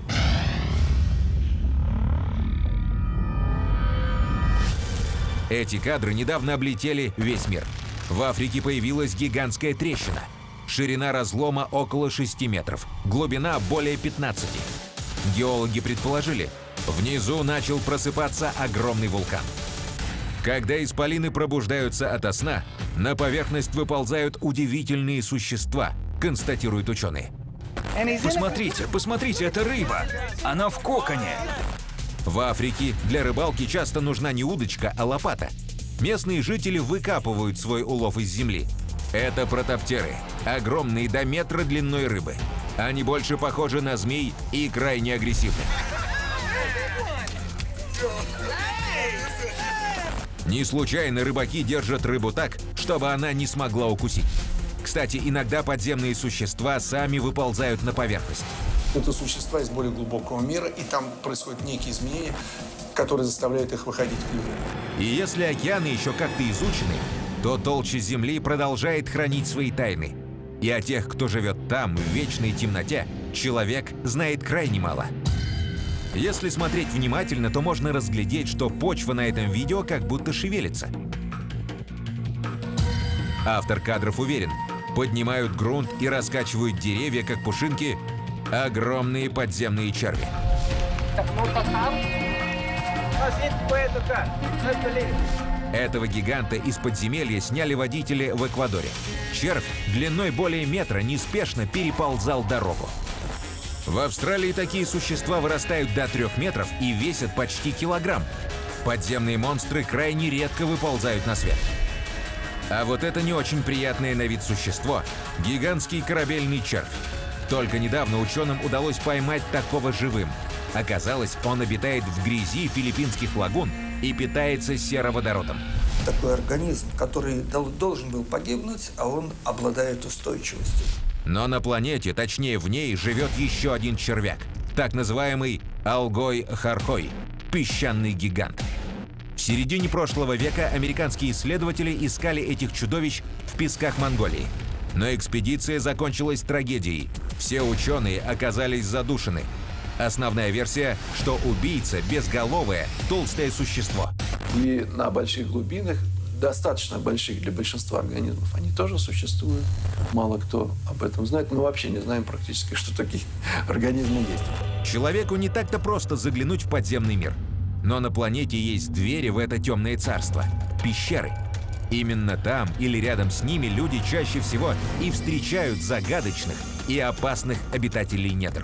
Эти кадры недавно облетели весь мир. В Африке появилась гигантская трещина. Ширина разлома около шести метров, глубина более пятнадцати. Геологи предположили, внизу начал просыпаться огромный вулкан. Когда исполины пробуждаются ото сна, на поверхность выползают удивительные существа, констатируют ученые. Посмотрите, посмотрите, это рыба. Она в коконе. В Африке для рыбалки часто нужна не удочка, а лопата. Местные жители выкапывают свой улов из земли. Это протоптеры, огромные до метра длиной рыбы. Они больше похожи на змей и крайне агрессивны. Не случайно рыбаки держат рыбу так, чтобы она не смогла укусить. Кстати, иногда подземные существа сами выползают на поверхность. Это существа из более глубокого мира, и там происходят некие изменения, которые заставляют их выходить к людям. И если океаны еще как-то изучены, то толща Земли продолжает хранить свои тайны. И о тех, кто живет там, в вечной темноте, человек знает крайне мало. Если смотреть внимательно, то можно разглядеть, что почва на этом видео как будто шевелится. Автор кадров уверен, поднимают грунт и раскачивают деревья, как пушинки, огромные подземные черви. Этого гиганта из подземелья сняли водители в Эквадоре. Червь длиной более метра неспешно переползал дорогу. В Австралии такие существа вырастают до трех метров и весят почти килограмм. Подземные монстры крайне редко выползают на свет. А вот это не очень приятное на вид существо – гигантский корабельный червь. Только недавно ученым удалось поймать такого живым. Оказалось, он обитает в грязи филиппинских лагун и питается сероводородом. Такой организм, который должен был погибнуть, а он обладает устойчивостью. Но на планете, точнее в ней, живет еще один червяк, так называемый алгой-хархой – песчаный гигант. В середине прошлого века американские исследователи искали этих чудовищ в песках Монголии. Но экспедиция закончилась трагедией. Все ученые оказались задушены. Основная версия, что убийца – безголовое, толстое существо. И на больших глубинах, достаточно больших для большинства организмов, они тоже существуют. Мало кто об этом знает. Мы вообще не знаем практически, что такие организмы есть. Человеку не так-то просто заглянуть в подземный мир. Но на планете есть двери в это темное царство – пещеры. Именно там или рядом с ними люди чаще всего и встречают загадочных и опасных обитателей недр.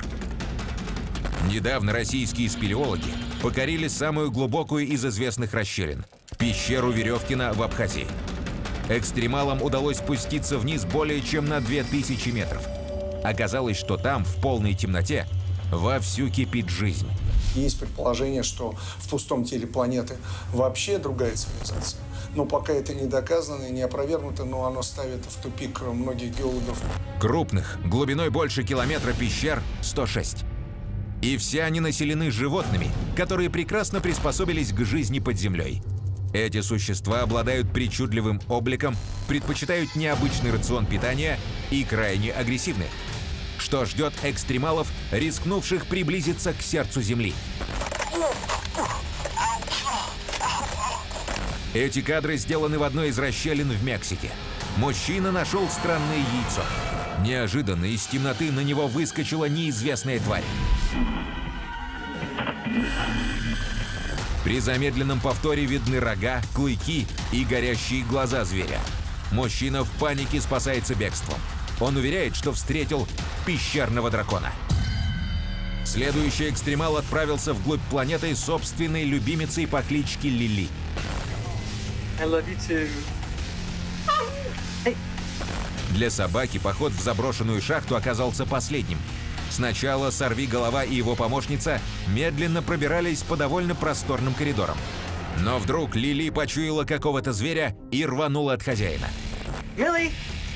Недавно российские спелеологи покорили самую глубокую из известных расщелин – пещеру Веревкина в Абхазии. Экстремалам удалось спуститься вниз более чем на две тысячи метров. Оказалось, что там, в полной темноте, вовсю кипит жизнь. Есть предположение, что в пустом теле планеты вообще другая цивилизация. Но пока это не доказано и не опровергнуто, но оно ставит в тупик многих геологов. Крупных, глубиной больше километра пещер – сто шесть. И все они населены животными, которые прекрасно приспособились к жизни под землей. Эти существа обладают причудливым обликом, предпочитают необычный рацион питания и крайне агрессивны. Что ждет экстремалов, рискнувших приблизиться к сердцу Земли? Эти кадры сделаны в одной из расщелин в Мексике. Мужчина нашел странное яйцо. Неожиданно из темноты на него выскочила неизвестная тварь. При замедленном повторе видны рога, клыки и горящие глаза зверя. Мужчина в панике спасается бегством. Он уверяет, что встретил пещерного дракона. Следующий экстремал отправился вглубь планеты с собственной любимицей по кличке Лили. I love you too. Для собаки поход в заброшенную шахту оказался последним. Сначала сорвиголова и его помощница медленно пробирались по довольно просторным коридорам. Но вдруг Лили почуяла какого-то зверя и рванула от хозяина. Лили!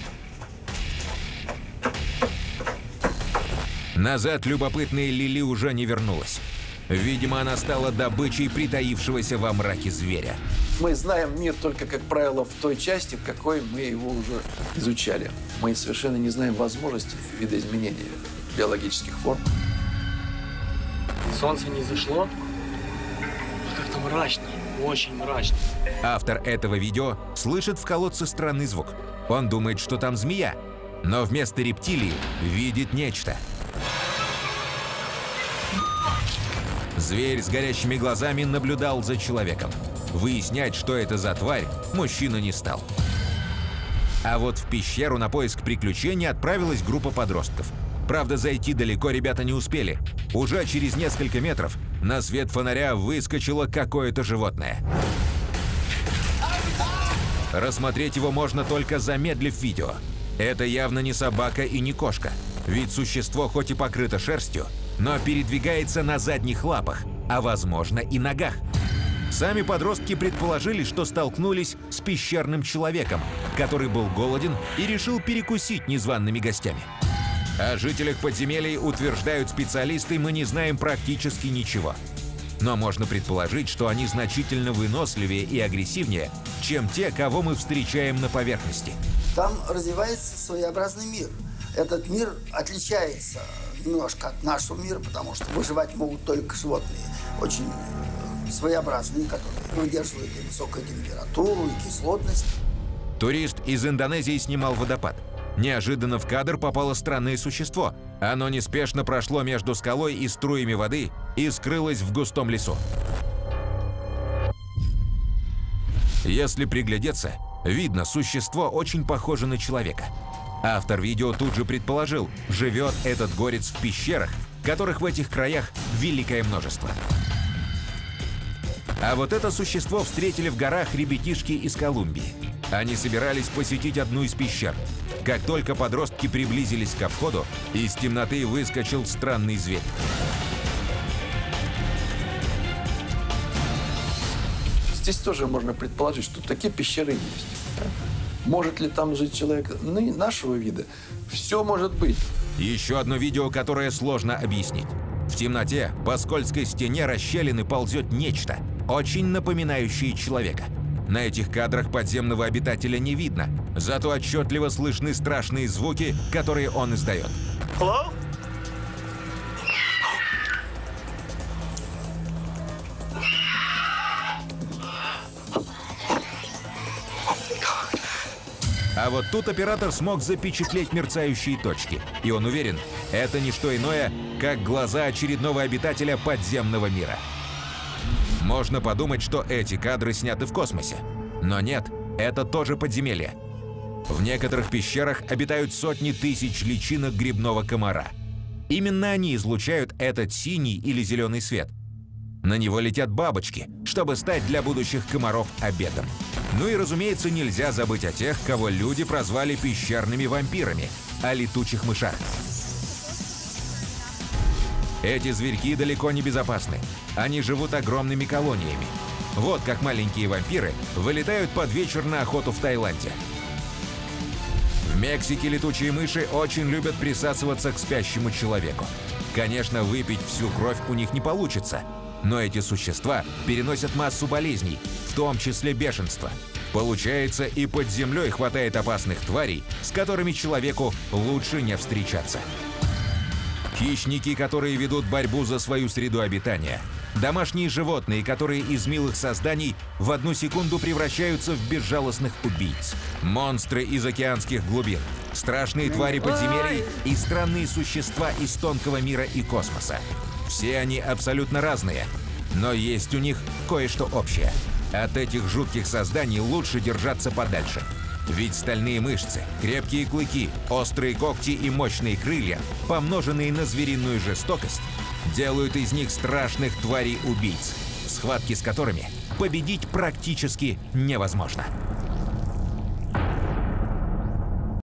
Назад любопытная Лили уже не вернулась. Видимо, она стала добычей притаившегося во мраке зверя. Мы знаем мир только, как правило, в той части, в какой мы его уже изучали. Мы совершенно не знаем возможности видоизменения биологических форм. Солнце не зашло? Как-то мрачно, очень мрачно. Автор этого видео слышит в колодце странный звук. Он думает, что там змея, но вместо рептилии видит нечто. Зверь с горящими глазами наблюдал за человеком. Выяснять, что это за тварь, мужчина не стал. А вот в пещеру на поиск приключений отправилась группа подростков. Правда, зайти далеко ребята не успели. Уже через несколько метров на свет фонаря выскочило какое-то животное. Рассмотреть его можно только замедлив видео. Это явно не собака и не кошка. Ведь существо хоть и покрыто шерстью, но передвигается на задних лапах, а возможно и ногах. Сами подростки предположили, что столкнулись с пещерным человеком, который был голоден и решил перекусить незваными гостями. О жителях подземелий, утверждают специалисты, мы не знаем практически ничего. Но можно предположить, что они значительно выносливее и агрессивнее, чем те, кого мы встречаем на поверхности. Там развивается своеобразный мир. Этот мир отличается немножко от нашего мира, потому что выживать могут только животные, очень своеобразные, которые выдерживают и высокую температуру, и кислотность. Турист из Индонезии снимал водопад. Неожиданно в кадр попало странное существо. Оно неспешно прошло между скалой и струями воды и скрылось в густом лесу. Если приглядеться, видно, существо очень похоже на человека. Автор видео тут же предположил, живет этот горец в пещерах, которых в этих краях великое множество. А вот это существо встретили в горах ребятишки из Колумбии. Они собирались посетить одну из пещер. Как только подростки приблизились ко входу, из темноты выскочил странный зверь. Здесь тоже можно предположить, что такие пещеры есть. Может ли там жить человек нашего вида? Все может быть. Еще одно видео, которое сложно объяснить. В темноте по скользкой стене расщелины ползет нечто, очень напоминающее человека. На этих кадрах подземного обитателя не видно, зато отчетливо слышны страшные звуки, которые он издает. Hello? А вот тут оператор смог запечатлеть мерцающие точки. И он уверен, это не что иное, как глаза очередного обитателя подземного мира. Можно подумать, что эти кадры сняты в космосе. Но нет, это тоже подземелье. В некоторых пещерах обитают сотни тысяч личинок грибного комара. Именно они излучают этот синий или зеленый свет. На него летят бабочки, чтобы стать для будущих комаров обедом. Ну и, разумеется, нельзя забыть о тех, кого люди прозвали пещерными вампирами, о летучих мышах. Эти зверьки далеко не безопасны. Они живут огромными колониями. Вот как маленькие вампиры вылетают под вечер на охоту в Таиланде. В Мексике летучие мыши очень любят присасываться к спящему человеку. Конечно, выпить всю кровь у них не получится, но эти существа переносят массу болезней, в том числе бешенство. Получается, и под землей хватает опасных тварей, с которыми человеку лучше не встречаться. Хищники, которые ведут борьбу за свою среду обитания. Домашние животные, которые из милых созданий в одну секунду превращаются в безжалостных убийц. Монстры из океанских глубин. Страшные твари подземелий и странные существа из тонкого мира и космоса. Все они абсолютно разные, но есть у них кое-что общее. От этих жутких созданий лучше держаться подальше. Ведь стальные мышцы, крепкие клыки, острые когти и мощные крылья, помноженные на звериную жестокость, делают из них страшных тварей-убийц, в схватке с которыми победить практически невозможно.